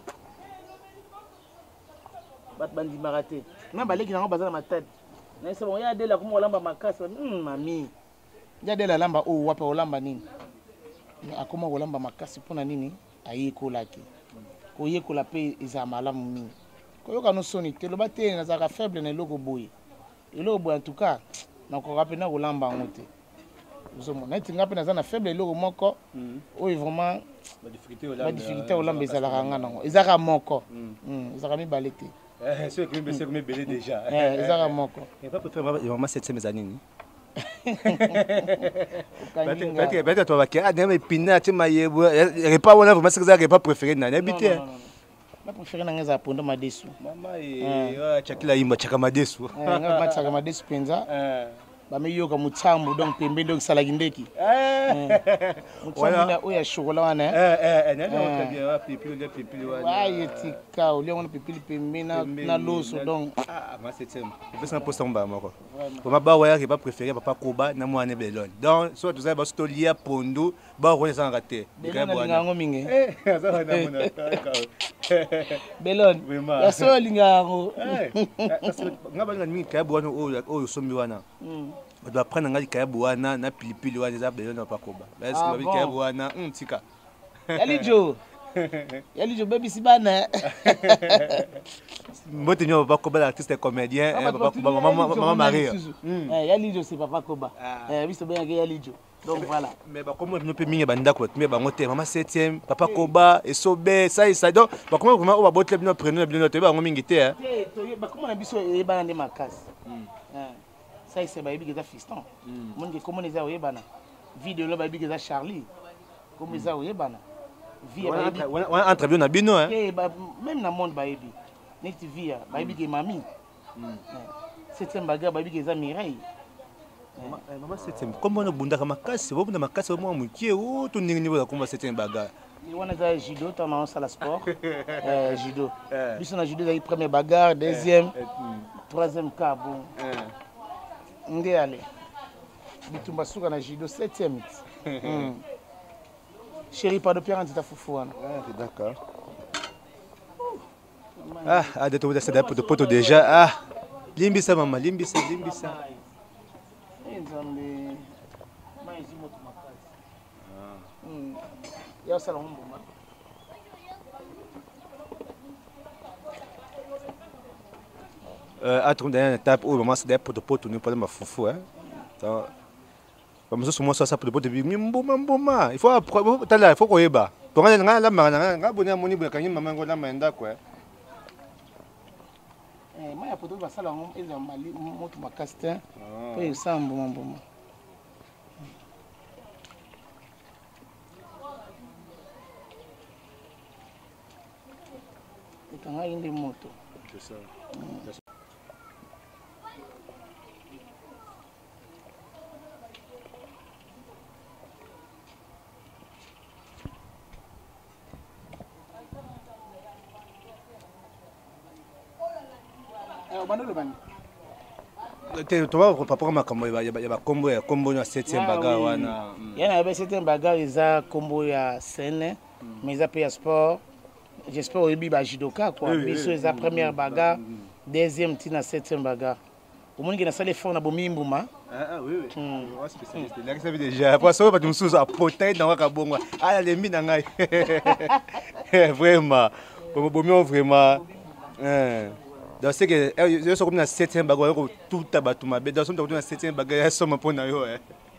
Bat bandi maraté même balé qui n'a pas ma tête mais c'est bon ya de la comme olamba makasa hum mami ya de la lamba o wape olamba nini mais akoma olamba makasi pona nini ayeko laki ko yeko la pe za malamu mingi ko yoka no soni te lo baté na za faible na loko boy eloko boy en tout cas na ko rapena olamba ngote uzomo na tinga pe na za na faible loko moko o vraiment ba difficulté olamba ba difficulté olamba za la ranga nango ezaka moko hum ezaka mi balete. Eh, ceux qui me sont belé déjà. Eh, ils ont mon corps. Et pas préféré maman cette mes années. Peut-être peut-être toi qui a des pinats tu m'as y est pas on a vraiment ce que ça pas préféré na habité. Ma préféré na ngeza pondo madesu. Maman eh chakila imba chaka madesu. Eh ngaba chaka madesu penza. Eh ba meyoka mutsambu donc pembe donc salaki ndeki. Eh mutsambu oya chocolat wana. Eh eh eh non très bien pipili le pipili wana. Wa yetika oli on pipili pembe na na loso donc ah ma septième. Je peux s'en poster en bas moko. Pour ma ba waya qui pas préféré papa Koba na moi ne belon. Donc soit tu as ba stolia pondo ba ko sans rater. Belon mingi. Eh ça va na mona. Belon. Ya so linga ngo. Eh ngaba ngani ka bwana o o sombi wana. On doit prendre un gars wana na pilipili wana za belon na pakoba. Parce que ba wana ntika. Yalijo. Yalijo baby sibana. Mbote nyo papa Koba l'artiste comédien papa Koba maman maman Marie. Eh Yalijo c'est papa Koba. Eh biso bien que Yalijo. Donc voilà. Mais bah comment nous peut minga banda ko mais bango te maman septième papa Koba et sobe ça et ça donc bah comment comment on va botter bien prénom bien noté bango mingi te hein. Bah comment na biso e bana de makasi. Eh ça c'est ba biga fiston. Mon que comment les a e bana. Vidéo là ba biga Charlie. Comme les a e bana. Via ba on entre bien na bino hein. Même na monde ba ebi. Net via ba biga mami. Septième baga ba biga Mireille. Maman septième comment on bunda kama makasi bo bunda makasi mo mukie o to ningi niveau comme septième baga ni wana za judo tana sala sport euh judo biso na judo za premier bagarre deuxième troisième cas bon Ndé allé. Bitumba Souka na judo septième. Chérie, pas de pierre en tita foufouana. D'accord. Ah, ah, de tout ça pour de poto déjà. Ah, limbisa maman, limbisa, limbisa. Nzambe. Maizi moto makasi. Ah. Hmm. Ya sala mboma. Euh, à trouver une étape où maman c'est des poto poto nous pas ma foufou hein. Donc comme ça souvent ça pour de poto bi mboma mboma. Il faut t'as là, il faut qu'on ba. Pour nga nga la manga nga bonne moni bo kanyi maman ngo la manda quoi. Eh, moi, il y a ça là, ils ont mal monté ma castin. Puis ils sont bon, bon. Et quand il y a une moto. C'est ça. Tu vois, papa, il y a un combo, il y a un combo de septième bagarre. Il y a un septième bagarre, il y a un combo de scène, mais il y a un sport. J'espère qu'il y a un judoka. Il y a la première bagarre, deuxième, il y a la septième bagarre. Au moins, il y a un effort dans le Mimbouma. Ah oui, oui. Je suis spécialiste. Il y a déjà. Après ça, je suis un potaille dans le Kabongo. Ah, il y a des mines. Vraiment. Vraiment. Donc c'est que je suis comme dans septième bagarre tout tabac tout ma bête donc dans septième bagarre somme pour na yo hein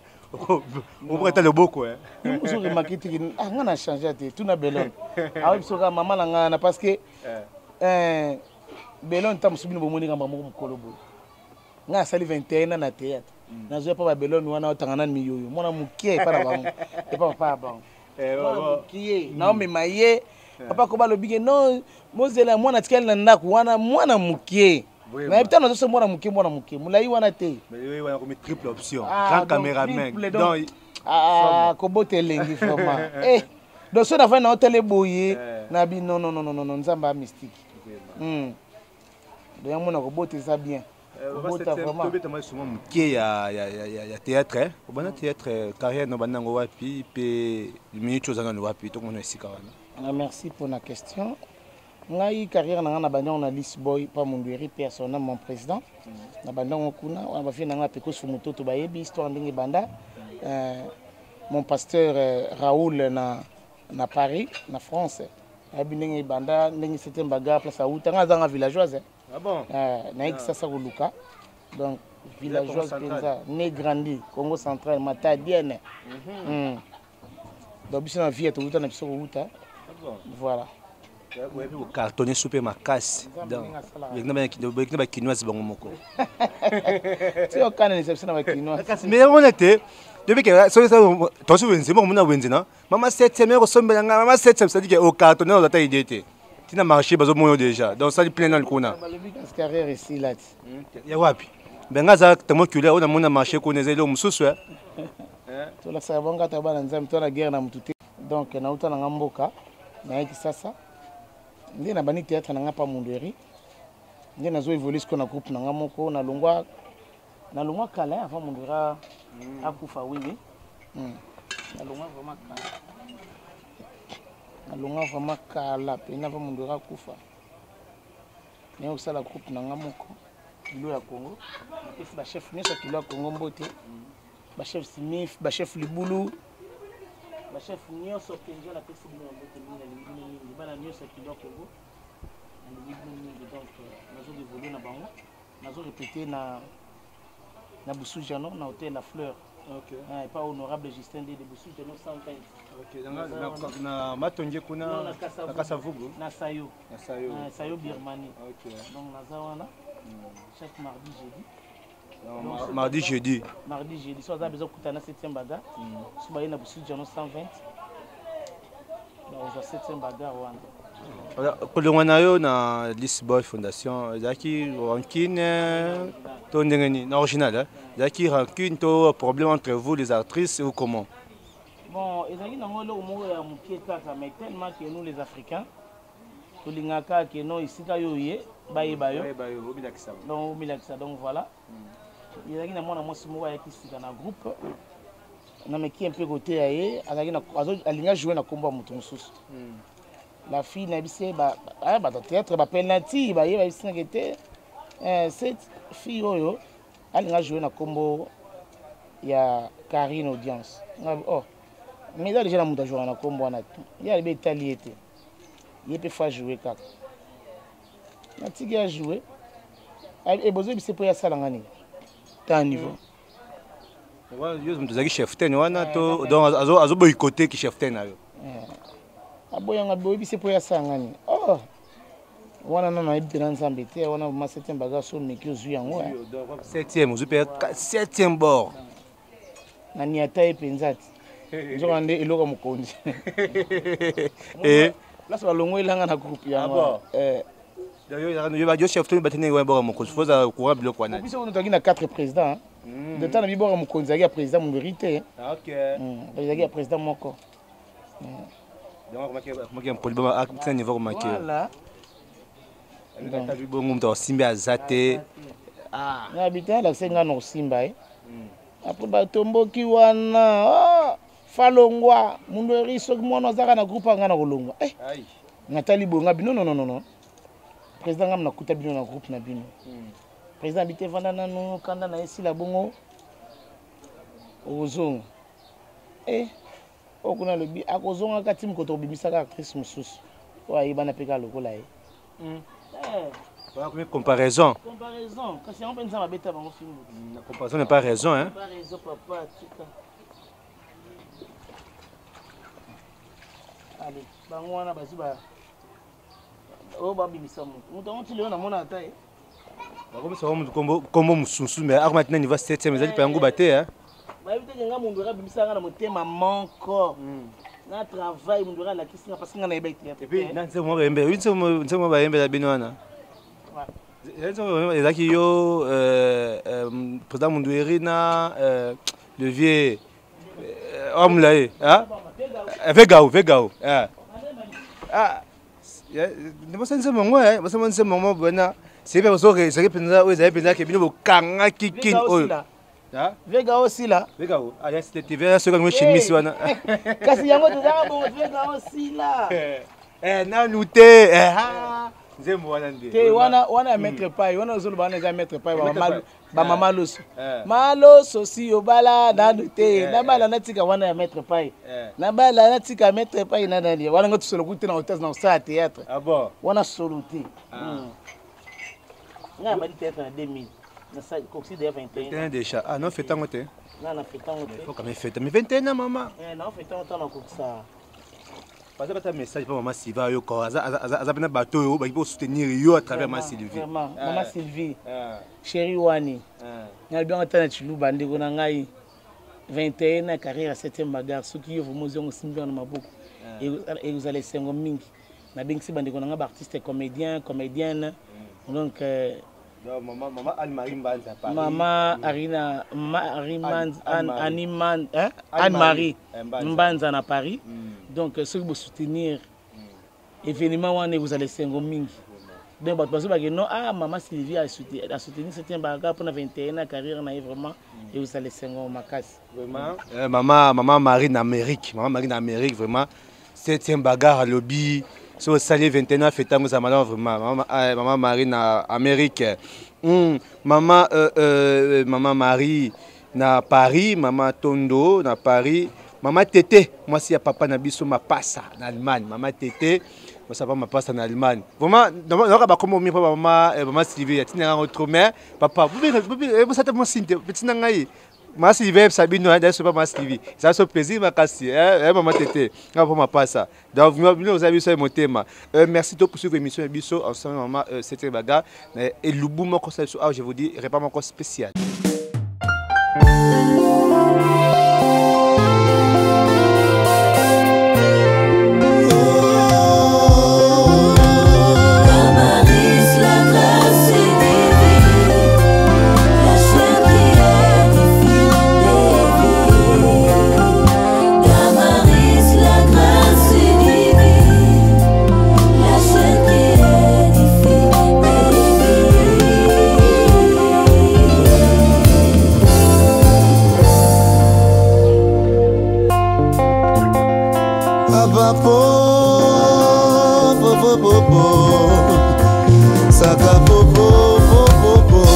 on prend le beau quoi nous nous remarqué que ah on a changé tout na Belon ah oui soka maman na ngana parce que euh Belon tam subino bomoni ngamba moko mukolo boy nga sali vingt et un ans na théâtre na zo pa Belon wana otangana mi yoyo mona mukie pa na bango et pas pa bango eh mukie na me maye papa ko balo bige non mozela mwana tikali na ndako wana mwana mukie na bitano zo mwana mukie mwana mukie mulai wana te mais oui wana comme triple option grand caméraman donc ah ko botelengi vraiment eh donc so na fa na hôtel boye na bi non non non non non nzamba mystique hmm donc mona ko bote ça bien bota vraiment to betama souvent mukie ya ya ya théâtre au bana théâtre carrière no banango wapi pe minute chose na wapi to mona esika wana. Merci pour la question. Ngai carrière na na bandon na Lisboy pa Mundweri personnel mon président. Na bandon kuna on va faire na peko sur moto to bayebi histoire ndenge banda. Euh mon pasteur euh, Raoul na na Paris, na France. Abi ndenge banda ndenge c'était bagarre place à Outanga zanga villageoise. Ah bon. Euh na ik sasa ko luka. Donc villageoise penza né grandi Congo central matadienne. Mhm. Donc biso na vie to uta na biso uta. Voilà. Ouais, puis au cartonné souper ma casse. Donc, il y a qui doit être quinoa c'est bon moko. Tu as quand même c'est na quinoa. Mais on était depuis que ça ça toi sur Wenzi moi on a Wenzi non. Maman septième heure sombe maman septième ça dit que au cartonné on a taille idée. Tu n'as marché bazo moyo déjà. Donc ça dit plein dans le kuna. Le but de carrière ici là. Ya wapi? Benga za tamo kule on a mona marché connaissez le mususu hein. To la sabanga tabana nzam to la guerre na mututé. Donc na uta na ngamboka. Na yaki sasa ndé na bani théâtre na ngapa Mundweri ndé na zo évoluer ce qu'on a groupe na ngamoko na longwa na longwa kala avant Mundwera akufa oui oui na longwa vraiment kala na longwa vraiment kala pe na avant Mundwera akufa na yo sala groupe na ngamoko kilo ya Congo et ba chef nyesa kilo ya Congo mbote ba chef Smith ba chef Libulu ba chef nyonso penjo la pesi bino mbote mina lingine ni bana nyonso kilo Congo na lingine donc nazo évoluer na bango nazo répéter na na Boussou-Jano na hôtel La Fleur. OK. Ah, et pas honorable Justin de Boussou-Jano cent vingt. OK. Donc na matonge kuna na Kasavubu na Sayo. Na Sayo. Na Sayo Birmanie. OK. Donc naza wana chaque mardi jeudi. Non, mardi jeudi. Mardi jeudi. So za besoin kutana septième bagarre. So ba na Boussou-Jano cent vingt. Donc septième bagarre wana. Kolongwana yo na Lisboy Fondation zaki rancune to ndengeni na original zaki rancune to problème entre vous les actrices ou comment? Bon, ezaki na ngolo mo ya mukie kaka mais tellement que nous les Africains to lingaka que non ici ka yo ye baye bayo baye bayo obilakisa donc obilakisa donc voilà Il y a un moi qui dans un groupe. On a un peu côté ailleurs. Elle a joué dans le combat de Moussous. La fille n'a pas bah dans théâtre bah penalty bah il va essayer euh cette fille oyo elle a joué dans combo il y a Karine Audience oh mais là déjà la muta jouer dans combo na il y a les italiété il peut faire jouer kaka na tigi a joué et besoin c'est pour ya sala ngani ta niveau ouais yo mtuzaki chef ten wana to donc azo azo boycotter ki chef ten ayo aboyanga boyebi se po ya sangani oh wana na na ibira nzambe te wana ma septième bagaso meki ozu yango septième ozu pe septième bord na ni ata epenzati nzoka nde eloko mokonzi eh là ça longo elanga na groupe yango eh yo yo ba yo chef to batene wa bord mokonzi foza courant biloko wana biso on toki na quatre présidents de temps na bi bord mokonzi ya président mon vérité OK président ya président moko donc comment qui un problème à un niveau comme ça voilà donc tu bon mtu osimba azate ah na bitan la senga no simba eh après ba tomboki wana ah falongwa mundu eriso mwana zaka na groupe ngana kolongwa eh ai natali bonga bino non non non président ngam na kuta bino na groupe na bino président bité vanda nanu kanda na esi la bongo ozonga eh okuna lobi akozonga kati mkoto bimisaka actrice mususu wa ibana peka lokola ye mm eh voilà comme comparaison comparaison quand c'est on pense à beta bango film la comparaison n'est pas raison hein pas raison papa tika allez bango wana bazuba o ba bimisa mu muto on tile na mona ata eh comme ça on combo combo mususu mais ar maintenant il va septième ezali pa yango baté hein ba bité nga mundu rabimisa na motema manko na travail mundu la kisinga parce que nga na ebeti et puis na nse mo bembe oui nse mo nse mo ba yembe la binwana ezaki yo euh président mundu erina euh le vieux homme là hein vegao vegao ah ah ne pas sense mongo hein pas sense mongo bona c'est pas so que c'est penza oui c'est penza que bino bokanga kikin oyo ah vega aussi là vega o ah c'était T V ce que nous chemise wana kasi yango tozanga bon vega aussi là eh na nuté eh ha nzembo wana ndé te wana wana mettre pai wana zolo bana za mettre pai ba mama ba mama loso maloso si obala na nuté na bala na tika wana ya mettre pai na bala na tika mettre pai na nani wana ngoto solo kuti na hôtel na sa théâtre ah bon wana solo te nga ba dit théâtre en deux mille na sa coxi de vingt et un déjà ah non fait tant te na na fait tant te faut quand même fait mais vingt et un ans maman eh non fait tant na coxa parce que tu as un message pour maman Sylvie yo ko aza aza bena bateau yo ba pour soutenir yo à travers maman Sylvie maman Sylvie chérie wani na bien entendre chulu bande ko na ngai vingt et un ans carrière septième bagarre ce qui yo vous mozongo simbi na maboko et vous allez sengo mingi na bengisi bande ko na nga artiste comédien comédienne donc maman maman Anne-Marie Mbanza à Paris maman Arina Marie Mbanza Anne Anne Anne-Marie Mbanza à Paris donc ceux qui vous soutenir événement wana vous allez sengo mingi donc bah parce que non ah maman Sylvie a soutenu a soutenu cette bagarre pour vingt et un ans carrière na vraiment et vous allez sengo makasi vraiment maman maman Marie en Amérique maman Marie en Amérique vraiment septième bagarre à lobby. Si vous saluez vingt et un ans, faites un vraiment. Maman, maman Marie na Amérique. Mm. Maman, euh, euh, maman Marie na Paris. Maman Tondo na Paris. Maman Tété. Moi, si y a papa na biso ma passe en Allemagne. Maman Tété. Moi, ça va ma passe en Allemagne. Vraiment, non, non, comme on dit, maman, maman Sylvie, tu n'as rien autre mais papa, vous pouvez, vous pouvez, vous savez moi Cynthia, petit nangai. Ma Sylvie, Sabine, d'ailleurs, c'est pas ma Sylvie. Ça se plaisir, ma casse. Eh, maman Tété. Non, pour ma passe. Donc, vous avez vu ça, mon thème. Merci pour suivre l'émission Bisso. Ensemble, maman, c'était bagarre. Et Loubou, mon conseil, je vous dis, repas mon conseil spécial. popo popo Saka popo popo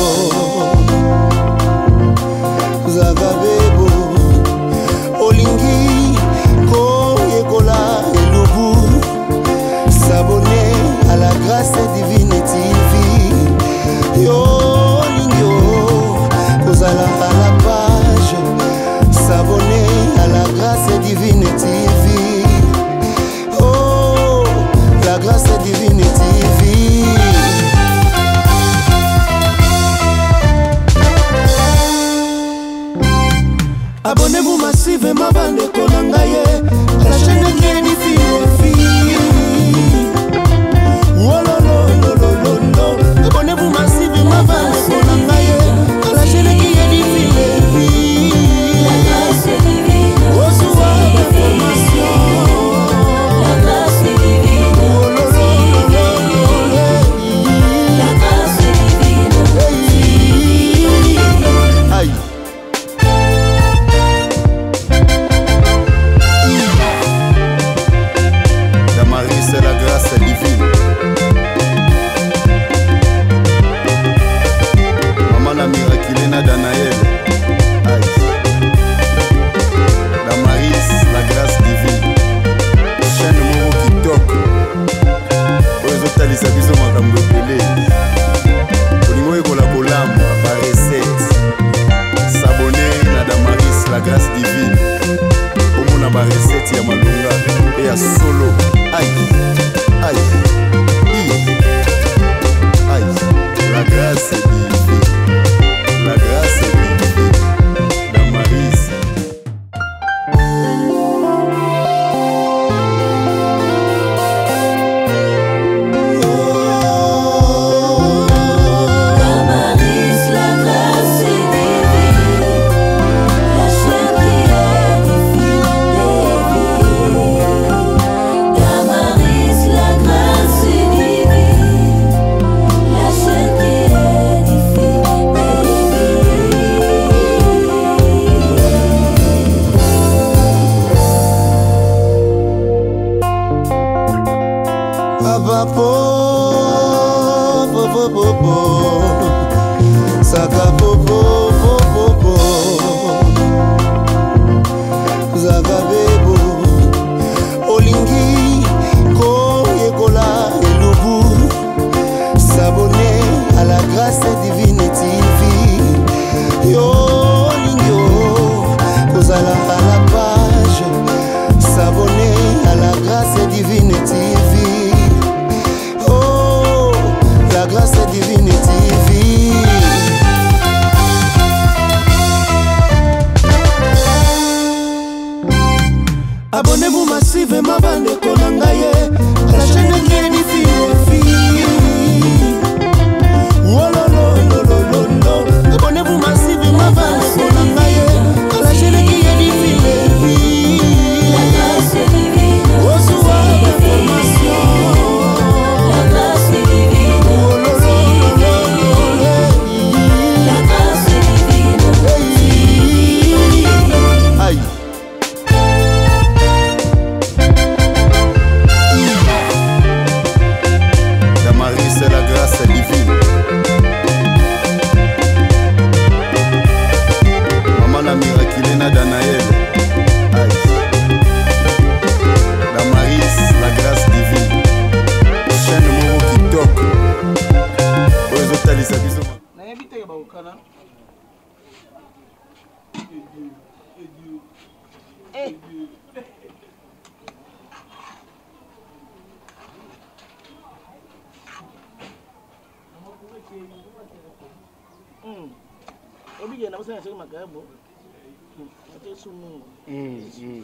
Zaka bebo Olingi Koyekola Elubu S'abonner à la grâce divine T V Yo Lingyo Kozala à la page S'abonner à la grâce divine T V Oh la grâce divine T V Abonnez-vous massivement bande konangaye à la chaîne qui est diffusée. Oh lo lo lo lo lo. Abonnez-vous massivement bande konangaye à la chaîne qui est diffusée. La grâce divine. Oh soir d'information. La grâce divine. Oh lo lo lo lo lo. La grâce divine. Aïe. C'est la grâce divine. Maman la miraculina Danaël. Aïe. La Maris, la grâce divine. Chaîne Moro qui toque. Aux autres, les abisos makambo pelé. Olingo ekola kolamu, ba recette. S'abonner na Damaris, la grâce divine. Omo na ba recette ya malunga et ya solo. Aïe, aïe, aïe, la grâce est divine, la grâce est divine, la Marise. Saka popo popo Zaka bebo Olingi Koyekola Elubu S'abonner à la grâce divine T V Yo Lingyo Kozala à la page S'abonner à la grâce divine T V Oh la grâce divine T V Abonnez-vous massivement bande konangaye à la chaîne qui est diffusée. Oh lo lo lo lo lo. Abonnez-vous massivement bande konangaye à la chaîne qui est diffusée. La grâce divine. Oh soir d'information. La grâce divine. Oh lo lo lo lo lo. La grâce divine. Aïe. C'est la grâce divine. Maman la miraculina Danaël. Aïe. La Maris, la grâce divine. Chaîne Moro qui toque. Aux autres, les abisos. Obi na basa na makabo. Ate sunu. Mm. Mm.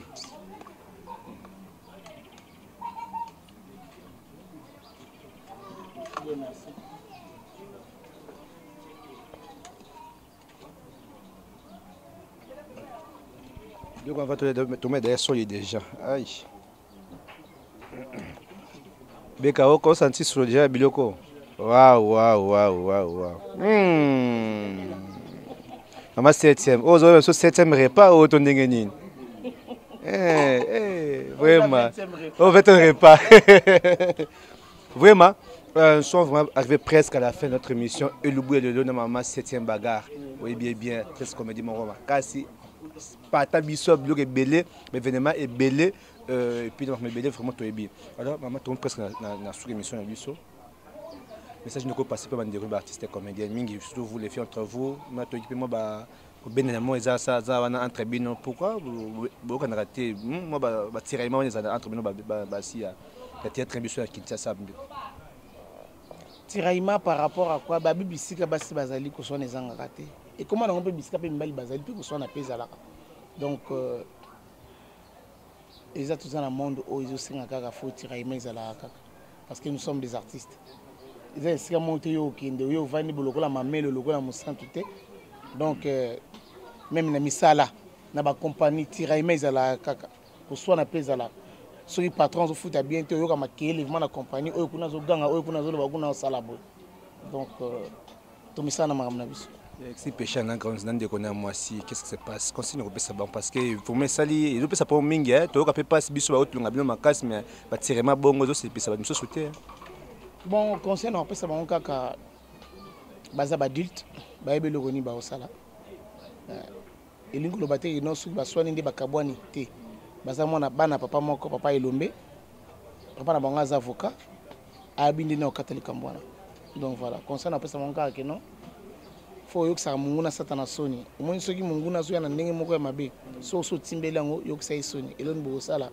Donc on va te mettre des sols déjà. Aïe. Beka oko senti sur déjà biloko. Waouh waouh waouh waouh waouh. Hmm. Maman septième. Oh, vous avez septième repas au ton dengenine. Eh, eh, Vraiment. Au vingtième repas. Vraiment. Euh, nous sommes vraiment arrivés presque à la fin de notre émission. Et le bout de l'eau, maman, septième bagarre. Oui, bien, bien. Presque comme dit mon roi. Kasi, pas ta biso, bloc est belé, mais événement est belé. Et puis, nous avons belé vraiment tout est bien. Alors, maman, tu es presque dans la sous-émission de biso. Mais ça, je ne peux pas passer par des artistes et comédiens. Surtout vous, les filles entre vous. Moi, tu es moi, benellement, ça, ça, ça, entre bino. Pourquoi vous avez raté? Moi, je tire entre bino, il y a théâtre biso à Kinshasa. Tiraillement par rapport à quoi Babi Bisika Basi Bazali que soit les angles ratés. Et comment on peut Bisika peut Mbali Bazali puis que soit na pezala. Donc ils ont tout ça dans le monde où ils ont cinq kaka faut tiraillement ils ala kaka parce que nous sommes des artistes. Ils ont cinq monté yo kinde yo vani boloko la mamelo logo la musan tout est. Donc même na misala na ba compagnie tiraillement ils ala kaka que soit na pezala. Sur les patrons au foot à bientôt yo kama kélévement la compagnie oyo kuna zo ganga oyo kuna zo ba kuna salabo donc tout ça na makamna biso si péché na grand nan de connait moi si qu'est-ce qui se passe continue ko pesa bon parce que pour me sali il pesa pour mingi hein to ka pe passe biso ba otlunga bino makas mais ba tirema bongo zo se pesa ba biso sauter bon concernant on pesa ba kaka baza ba adulte ba yebelo koni ba osala elingo lo baté no su ba swani ndi ba kabwani te baza mwana bana papa moko papa elombe papa na bango aza avocat abindi na catholique mbwana donc voilà concernant pesa mon cas que non faut yo ça mungu na satana soni omoni soki mungu na zo ya na ndenge moko ya mabe so so timbela ngo yo ça soni eloni bo sala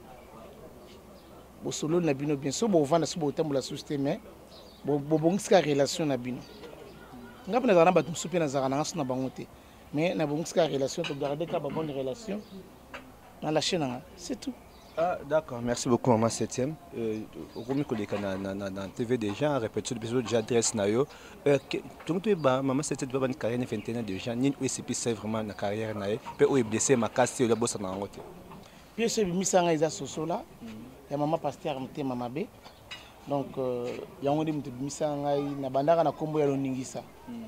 bo solo na bino bien so bo vanda so bo tambola système mais bo bo bongska relation na bino ngapa na zana batu supe na zana na sona bango te mais na bongska relation to garder ka ba bonne relation. Dans la chaîne, c'est tout. Ah, d'accord, merci beaucoup, maman septième. Au premier collègue dans la T V déjà, répétition de l'épisode, j'adresse Nayo. Donc, maman septième, tu vas avoir une carrière de vingt ans déjà. Ni où c'est plus vraiment une carrière Nayo. Puis où est blessé, ma casse, c'est le boss en angote. Puis ce misanga isa soso là. Ya maman pasteur mte mama B. Donc, il y a un de misanga na bandara na kombo ya loningisa.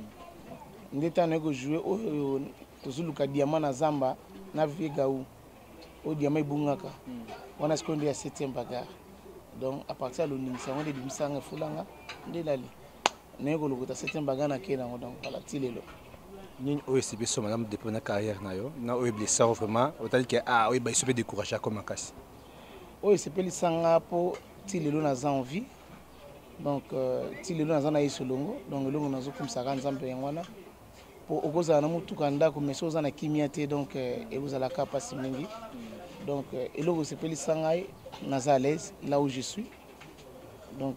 Ndeta na go jouer au tozuluka diamant na zamba na vega ou au diamant bungaka on a seconde ya septième bagarre donc à partir de l'unité on est du misanga fulanga ndelali nego lokota septième bagarre na kena donc voilà tilelo ni o S B so madame depuis na carrière na yo na o blessé vraiment autant que ah oui ba il se peut décourager comme akasi o S B lisanga po tilelo na za envie donc tilelo na za na isolongo donc longo na zo comme ça kan nzambe ngwana pour okoza na mutu kanda ko meso za na kimia te donc et vous allez capacité mingi donc et logo c'est peli sangai nazalaise là où je suis donc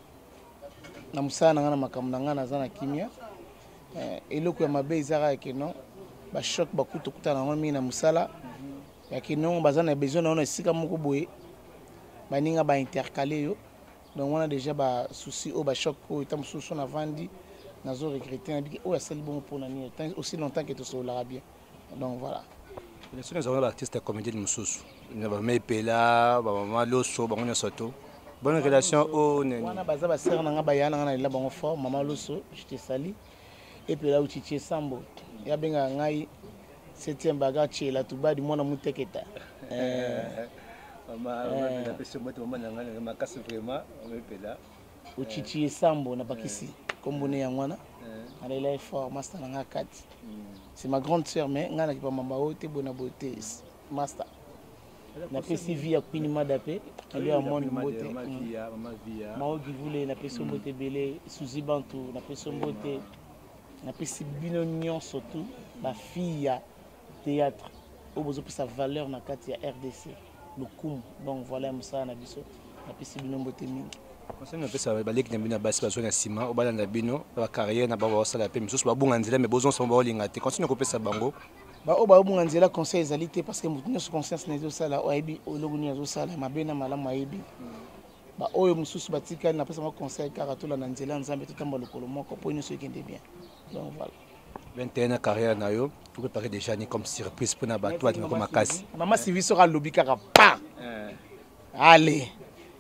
na musana ngana makamna ngana za na kimia et logo ya mabe izara ke non ba choc ba kutu kutana ngami na musala ya ke non bazana besoin na sika moko boye ba ninga ba intercaler yo donc on a déjà ba souci au ba choc ko itam souci na vandi nazo regretter na oh c'est bon pour nani aussi longtemps que tout cela bien donc voilà les sons des artistes comédiens mususu na ba mepela ba mama loso ba ngonya soto bonne relation au nene wana baza ba sœur nanga ba yana na ila bango fort mama loso je te salue et puis là où Chichi Sambo ya benga ngai septième bagarre chela tuba di mona muteketa euh mama na pesa moto mama nanga na makasi vraiment mepela u Chichi Sambo na bakisi kombone ya mwana elle est fort master nanga kati c'est ma grande sœur mais ngana ki pa mama ote bona beauté master na pesi via kwini madape elle est amon beauté mama via ma ogi voulait na pesi beauté belé Suzy Bantu na pesi beauté na pesi binonion surtout ma fille ya théâtre au besoin pour sa valeur na kati ya R D C le kum donc voilà msa na biso na pesi binonion beauté mingi. Concernant le ça balek na bino basi bazo na sima au bala na bino ba carrière na ba ba sala pe miso ba bunga nzela mais besoin sont ba olinga te continue ko pesa bango ba o ba bunga nzela conseil ezalité parce que mutu sur conscience na zo sala o aibi o logo ni zo sala mabena malamu aibi ba oyo mususu batika na pesa ma conseil karatola na nzela nzambe tutamba lokolo moko po ino so ikende bien donc voilà vingt et un carrière na yo pour préparer déjà ni comme surprise pour na ba toi qui comme makasi maman Sylvie sera lobby kaka pa allez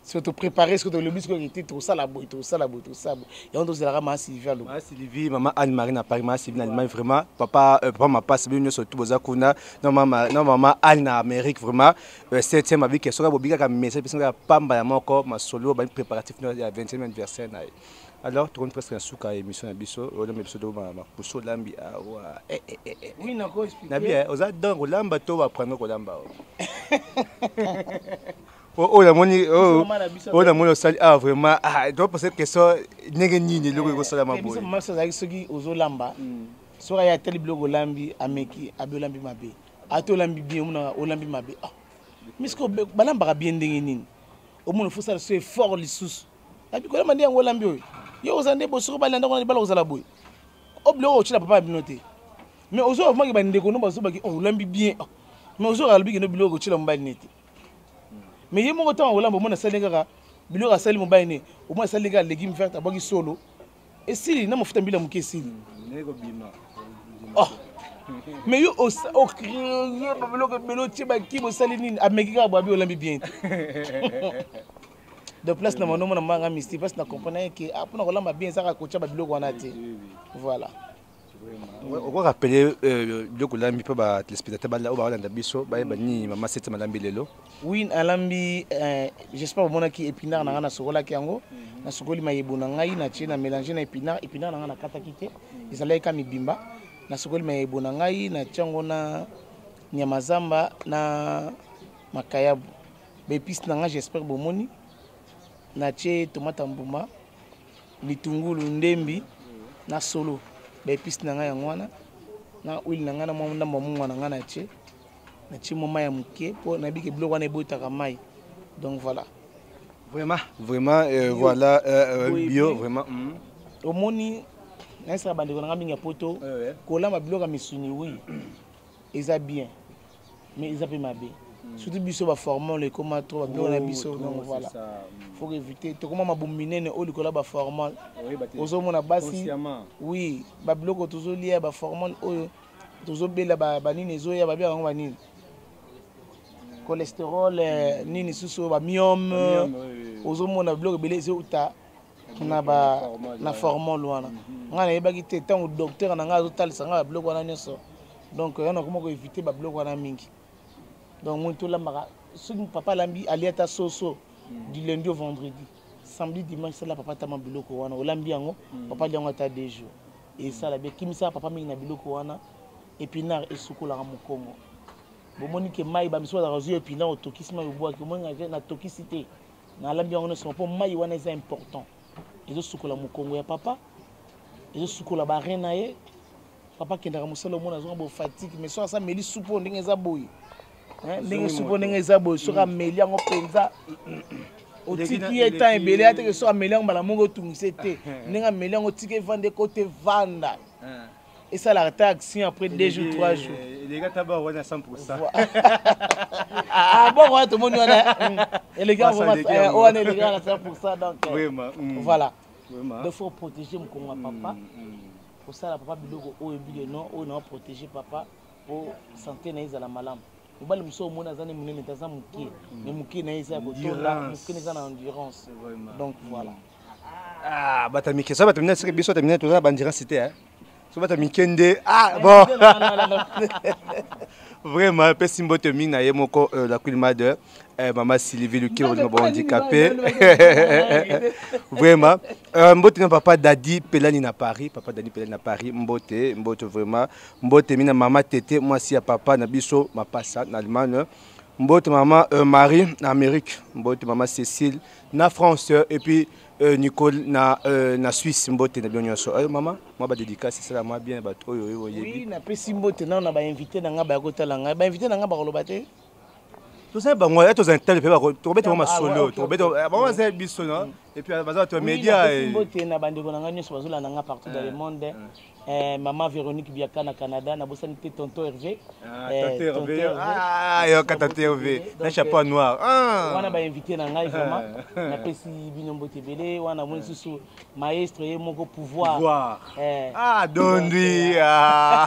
Si tu prépares ce que tu le bis que tu tout ça la boue, tout ça la boue, tout ça. Et on doit se la maman Sylvie à l'eau. Maman Sylvie, maman Anne-Marie n'a pas maman Sylvie en Allemagne vraiment. Papa, euh, papa m'a pas salué nous surtout aux Akuna. Non maman, non maman Anne en Amérique vraiment. Septième avec que sera bobiga comme message parce que pamba ya moko ma solo ba préparatif no ya vingtième anniversaire na. Alors tu connais presque un souka émission ya biso, on a épisode ma ma puso lambi ah eh eh eh. Oui, n'a quoi expliquer. Na bien, aux donc lamba to va prendre ko lamba. Oh, oh, la moni, oh, oh, la moni au sali, ah, vraiment, ah, donc pour cette question, n'est-ce ni ni le gros salaire ma boy. Mais ça, c'est ce qui aux Olamba. Soit il y a tel blog Olambi, Ameki, Abelambi Mabe, Atolambi bien, on Olambi Mabe. Ah, mais ce que Balamba bien déguiné. Au moins, il faut ça, c'est fort les sous. La bi quoi m'a dit en Olambi. Yo, vous en êtes sur Balanda, on est pas aux Alaboy. Oblo, tu n'as pas noté. Mais aux autres, moi, il y a des déconnants, parce que Olambi bien. Mais aux autres, il y a des blogs, tu n'as pas noté. Mais il y a mon temps où on a salé gars, bilo a salé mon baïné, au moins salé gars légumes verts à bagi solo. Et si n'a mon foutu bila mouké si. Oh. Mais yo au au crier bilo que bilo tiba qui mo salé ni à megiga babi olambi bien. De place na mono na manga mysti parce na comprendre que après na olamba bien ça ka kocha bilo ko na té. Voilà. On va rappeler le Olambi pour les téléspectateurs là où on a biso ba ni maman c'est malambi lelo. Oui, alambi j'espère que mon qui épinard na na sokola ki yango na sokoli mayebu na ngai na tie na mélanger na épinard épinard na na kata kite ezalai ka mibimba na sokoli mayebu na ngai na tiango na nyamazamba na makayabu ba épices na nga j'espère bomoni na tie tomate mbuma litungulu ndembi na solo ba épices na nga yango wana na huile na nga na mwa ndamba mungu na nga na tie na tie moma ya muke po na biki bloko wana ebotaka mai. Donc voilà. Vraiment, vraiment euh, bio. Voilà euh, bio, bio vraiment. Mm. Omoni na sera bande ko nga mingi poto kola ma bloko misuni oui. Eza bien. Mais eza pe mabe. Surtout biso ba formant le comment trop ba bloko na biso donc voilà. Faut éviter to comment ma bominene o likola ba formant. Ozo mona basi. Oui, ba bloko tozo lia ba formant o tozo bela ba banini zo ya ba bia ngo banini. Cholestérol nini suso ba myome ozo mona bloko belé uta na ba na formol wana ngana yebaki te tant docteur na nga azotalisa nga bloko wana nyoso donc yana comment ko éviter ba bloko wana mingi donc muntu lambaka soki papa lambi aliata soso du lundi au vendredi samedi dimanche c'est la papa tama bloko wana olambi yango papa liango ta deux jours et ça la bien kimisa papa mingi na bloko wana épinard et sukola ka mukongo bomoni ke mai ba miso da razu épinard au tokisma yoboa ke monga na tokicité na lambi yango so po mai wana c'est important ezo sukola mukongo ya papa ezo sukola ba rena ye papa kendaka musalo mona zo bo fatigue mais so ça meli supo ndenge za boyi hein ndenge supo ndenge za boyi so ka meli yango penza o tiki eta ebele ate ke so ka meli yango bala mongo tungise te ndenge meli yango tiki vande côté vanda et ça la action après deux jours trois jours les gars tabac on a cent pour cent ah bon ouais tout le monde et les gars on est les gars à cent pour cent donc voilà il faut protéger mon Congo papa pour ça la papa biloko o ebile non on a protéger papa pour santé na izala malamu ubali muso mona zane munene taza muki mais muki na isa ko tola muki na na endurance donc voilà ah batamike ça batamina c'est biso batamina toza bandira cité hein so bata mikende ah bon vraiment pesimbo te mina ye moko la culimade maman Sylvie le qui est handicapé vraiment mbote na papa Dadi Pelani na Paris papa Dadi Pelani na Paris mbote mbote vraiment mbote mina maman Tété moi si ya papa na biso mapasa na Allemagne mbote maman Marie na Amérique mbote maman Cécile na France et puis Nicole na na Suisse mbote na bien nyonso maman moi ba dédicace c'est ça moi bien ba oyo oyo oui na pesi mbote na na ba invité na nga ba kotala nga ba invité na nga ba koloba te tout ça ba moi to zentel pe ba to bete moi solo to bete ba c'est biso non et puis baza to média et mbote na bandeko na nga nyonso bazola na nga partout dans le monde eh maman Véronique Biaka na Canada na bosani te tonton Hervé tonton Hervé ah yo ka tonton Hervé na chapeau noir ah wana ba invité na ngai vraiment na pesi bino mbote belé wana mo susu maestro ye moko pouvoir eh ah dondi ah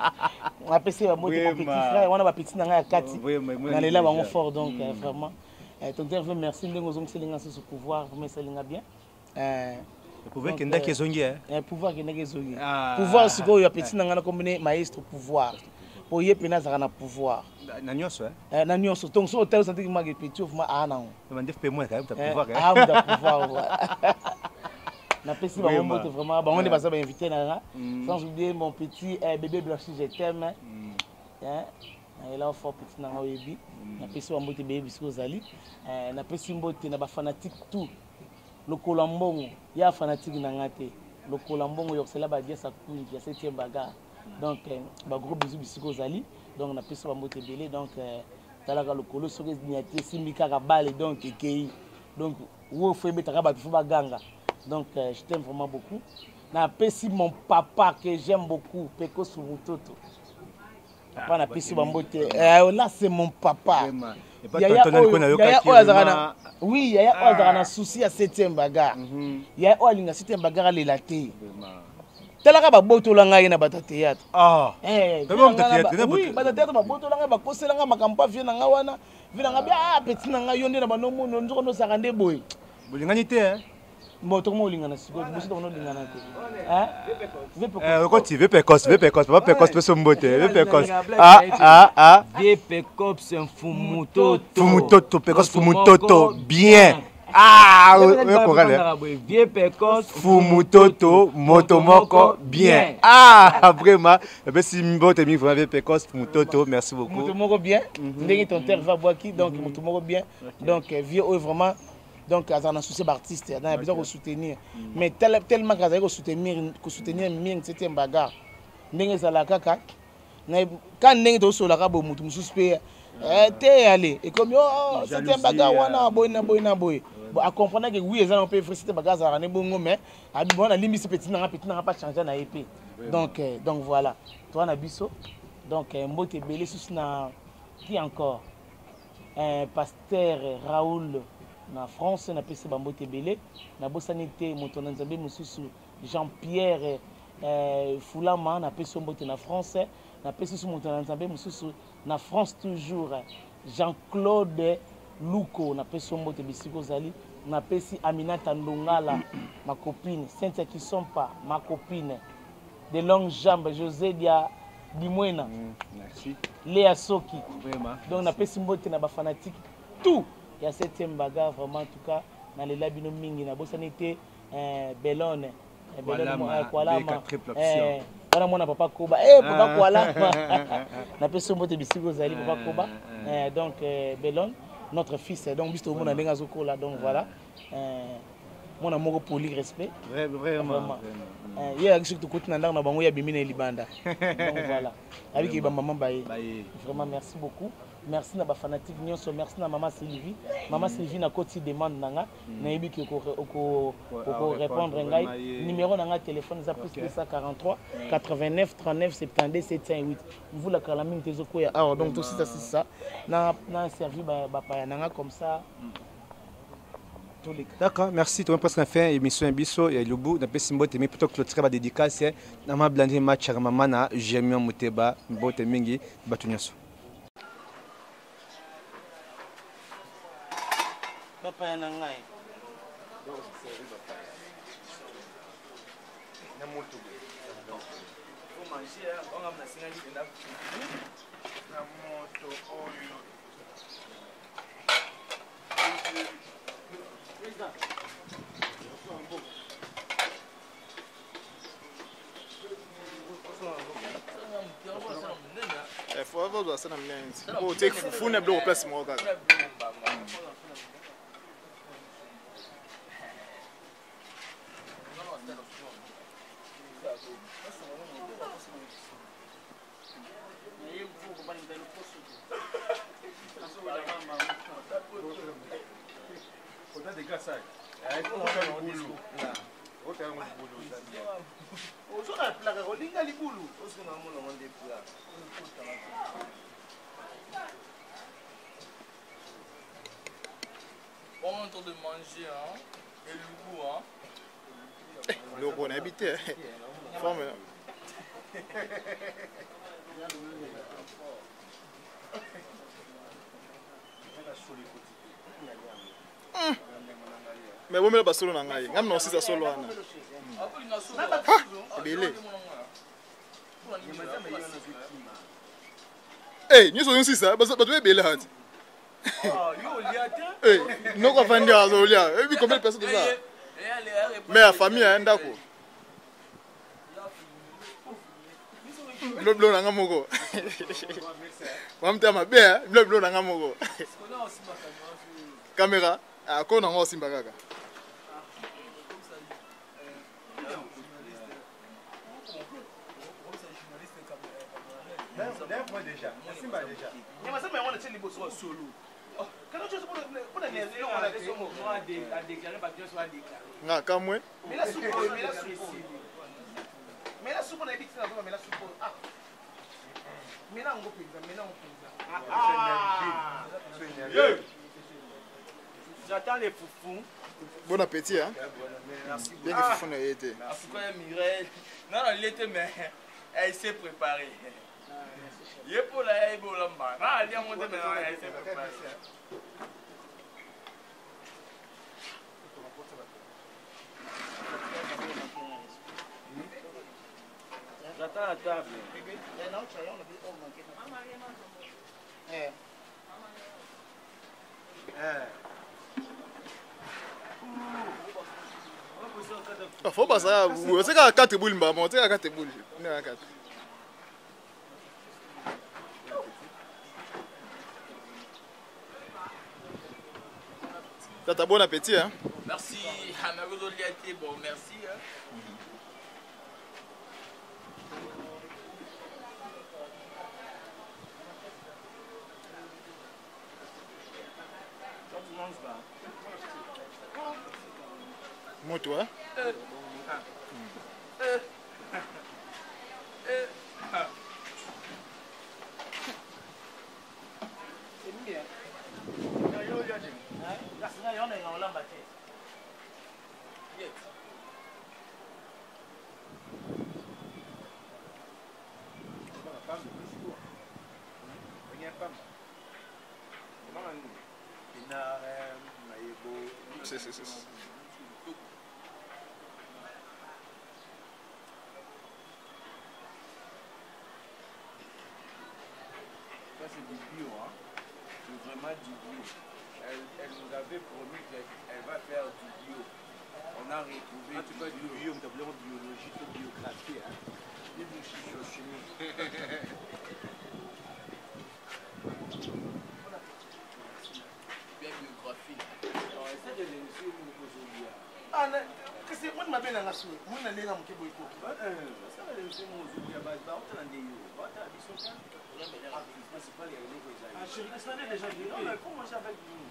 on a pesi ba mbote petit frère wana ba petit na ngai ya kati na lela bango fort donc vraiment tonton Hervé merci ndenge ozongiselinga susu pouvoir vraiment esalinga bien. pouvoir kendaki ezongi pouvoir kendaki ezongi pouvoir sikoyo ya petit na nga nakombine maestro pouvoir po ye mpe nazalaka na pouvoir na nyonso na nyonso donc so otel osantiki maka petit ofuma aa nango bandef mpe mwana kayebta pouvoir amuta pouvoir napesi bango mbote vraiment bango nde baza bainvité na nga sans oublier mon petit bébé Blanchi je t'aime nayela fort petit na nga oyebi napesi bambote beye bisika ozali napesi mbote na bafanatique tout lokolo mbongo ya fanatique na nga te lokolo mbongo yoksela badiasa kungi ya septième bagarre donc ba gros bisous bisika ozali donc napesi bambote ebele donc talaka lokolo soki niati esimbi kaka bale donc ekei donc wo fo ebetaka bato fo baganga donc je t'aime vraiment beaucoup napesi mon papa que j'aime beaucoup Peko Sumutoto papa napesi bambote là c'est mon papa yaya oyo azalaka oui yaya oyo azalaka na souci ya septième bagarre yaya oyo alinga septième bagarre alela te talaka babotola ngai na bata théâtre oui bata théâtre babotola ngai bakosela ngai makambo avie na ngai wana vi na ngai bia ah petit na ngai yo nde na banomono nzoko nosaka nde boye bolingani te Bon, tout le monde lingana siko, vous aussi on lingana te. Hein? Eh, okoti, V P Cos, V P Cos, papa P Cos pe sombote, V P Cos. Ah ah ah. V P Cos Fumutoto. Fumutoto, P Cos Fumutoto, bien. Ah, oui, correct. V P Cos Fumutoto, Motomoko, bien. Ah, vraiment. Eh ben si mbote mi vraiment V P Cos Fumutoto, merci beaucoup. Motomoko bien. Ndenge ton terre va boaki, donc Motomoko bien. Donc vieux vraiment. Donc, il y a un souci d'artiste, il y a besoin de soutenir. Mais tellement qu'il y a besoin de soutenir, de soutenir cette bagarre. Quand on est sur la rabo, on est suspect. T'es allé. Et comme oh, c'est un bagarre, on a boy, na boy, na boy. À comprendre que oui, on peut faire cette bagarre, ça a un bon mais on a limité petit, n'a petit, n'a pas changé na épée. Donc, donc voilà. Toi, on a biso. Donc, moi, t'es belé sous na qui encore? Pasteur Raoul. Na France na pesi bambote belé na bosanité moto na nzambe mususu Jean-Pierre euh, Foulama na pesi mbote na France na pesi su moto na nzambe mususu na France toujours Jean-Claude Luko na pesi mbote bisiko zali na pesi Aminata Ndongala ma copine Cynthia Kisompa ma copine de longues jambes José Dia Dimwena merci Léa Soki vraiment donc na pesi mbote na ba fanatique tout. Il y a septième bagarre vraiment en tout cas dans les labino mingi na bosanité Belone Belone Kualama eh wana mwana papa Koba eh papa Kualama na peso mbote bisiko zali papa Koba donc Belone notre fils donc bisto mona ndenga zoko là donc voilà mon amour poli respect vraiment il y a quelque chose côté na na bango ya bimina libanda donc voilà avec ba maman baye vraiment merci beaucoup. Merci na ba fanatique nyonso, merci na maman Sylvie. Maman Sylvie na koti demande nanga, na yebi ki ko ko ko répondre ngai. Numéro nanga téléphone za plus deux cent quarante-trois quatre-vingt-neuf trente-neuf soixante-douze sept cent huit. Vous la kalamine tezoko ya ah donc tout ça c'est ça. Na na servi ba ba pa nanga comme ça. D'accord, merci. Tu as presque fait émission Bisso et Lubu. N'a pas simbote mais plutôt que le très bas dédicace. N'a ma blindé match à mamana. J'aime bien muteba. Bote mingi batunyaso. Papa yana ngai. Na moto. Faut manger, on a na singa ni na. Na moto oyo. É, foi a voz na minha. Vou ter que fune bloco para cima agora. Bon, on entend de manger, hein, et le goût, hein. Le goût, on a habité. Forme. Mais bon, mais le solo n'a rien. Même si ça solo ana. Ebele. Eh, nous sommes ça. Parce que tu es belé hat. Eh, nous quoi vendre à Zolia. Et puis combien de personnes là? Mais la famille a un d'accord. Bleu bleu nanga moko. Wamta mabe, bleu bleu nanga moko. Caméra, a ko nanga simba kaka. D'un point déjà. Simba déjà. Mais ça mais on est libre sur solo. Quand tu pour pour les on a des sommes à déclarer parce que soit déclaré. Nga kamwe. Mais la soupe, mais la soupe. Mais la soupe on a dit que ça mais la soupe. Ah. Mais là on go pizza, mais là on pizza. Ah. J'attends les foufous. Bon appétit hein. Merci. Bien que foufou n'a été. Merci quoi Mireille. Non non, il était mais elle s'est préparée. Il est pour la il est pour la main. Ah, il y a monté maintenant, elle s'est préparée. J'attends la table. Il faut pas ça. Vous savez qu'à quatre boules, maman, tu sais qu'à quatre boules. On est à quatre. T'as bon appétit, hein? Merci, bon, merci. Hein. Moi, toi? Euh. Euh. Euh. Ah. C'est bien. C'est c'est c'est. Ça c'est du bio, hein. C'est vraiment du bio. Elle, elle nous avait promis qu'elle va faire du bio. On a retrouvé Ah, tu fais du bio, mais tu as biologie, tu biographie. Hein. biochimie. Bien biographie. Essaye de l'émission où nous aujourd'hui. Ah, qu'est-ce que moi je m'appelle dans la soupe. Moi je suis dans mon kéboïko. Ça va l'émission où aujourd'hui à base. On t'a dit, on t'a dit son temps. C'est pas les réunions que j'ai. Ah, je suis déjà dit. Non, mais comment j'avais dit?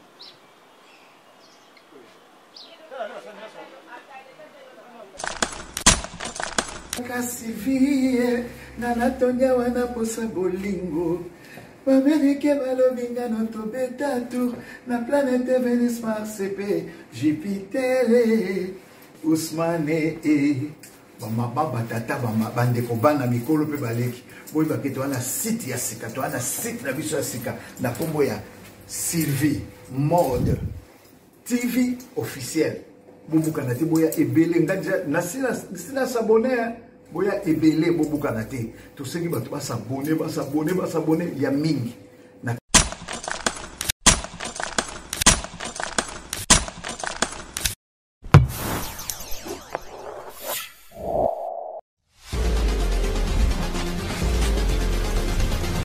Kasivie na natonya wana posa bolingo bamerike balobi ngano tobetatu na planète Vénus Mars pe Jupiter Ousmane e bamababa tata bandeko bana mikolo pe baleki boyi baketo wana site ya sika to wana site na biso ya sika na kombo ya Sylvie Mode T V officiel bobukana te boya ebele ngaja nasina sina s'abonner boya ebele bobukana te to sengi bato ba s'abonner ba s'abonner ba s'abonner ya mingi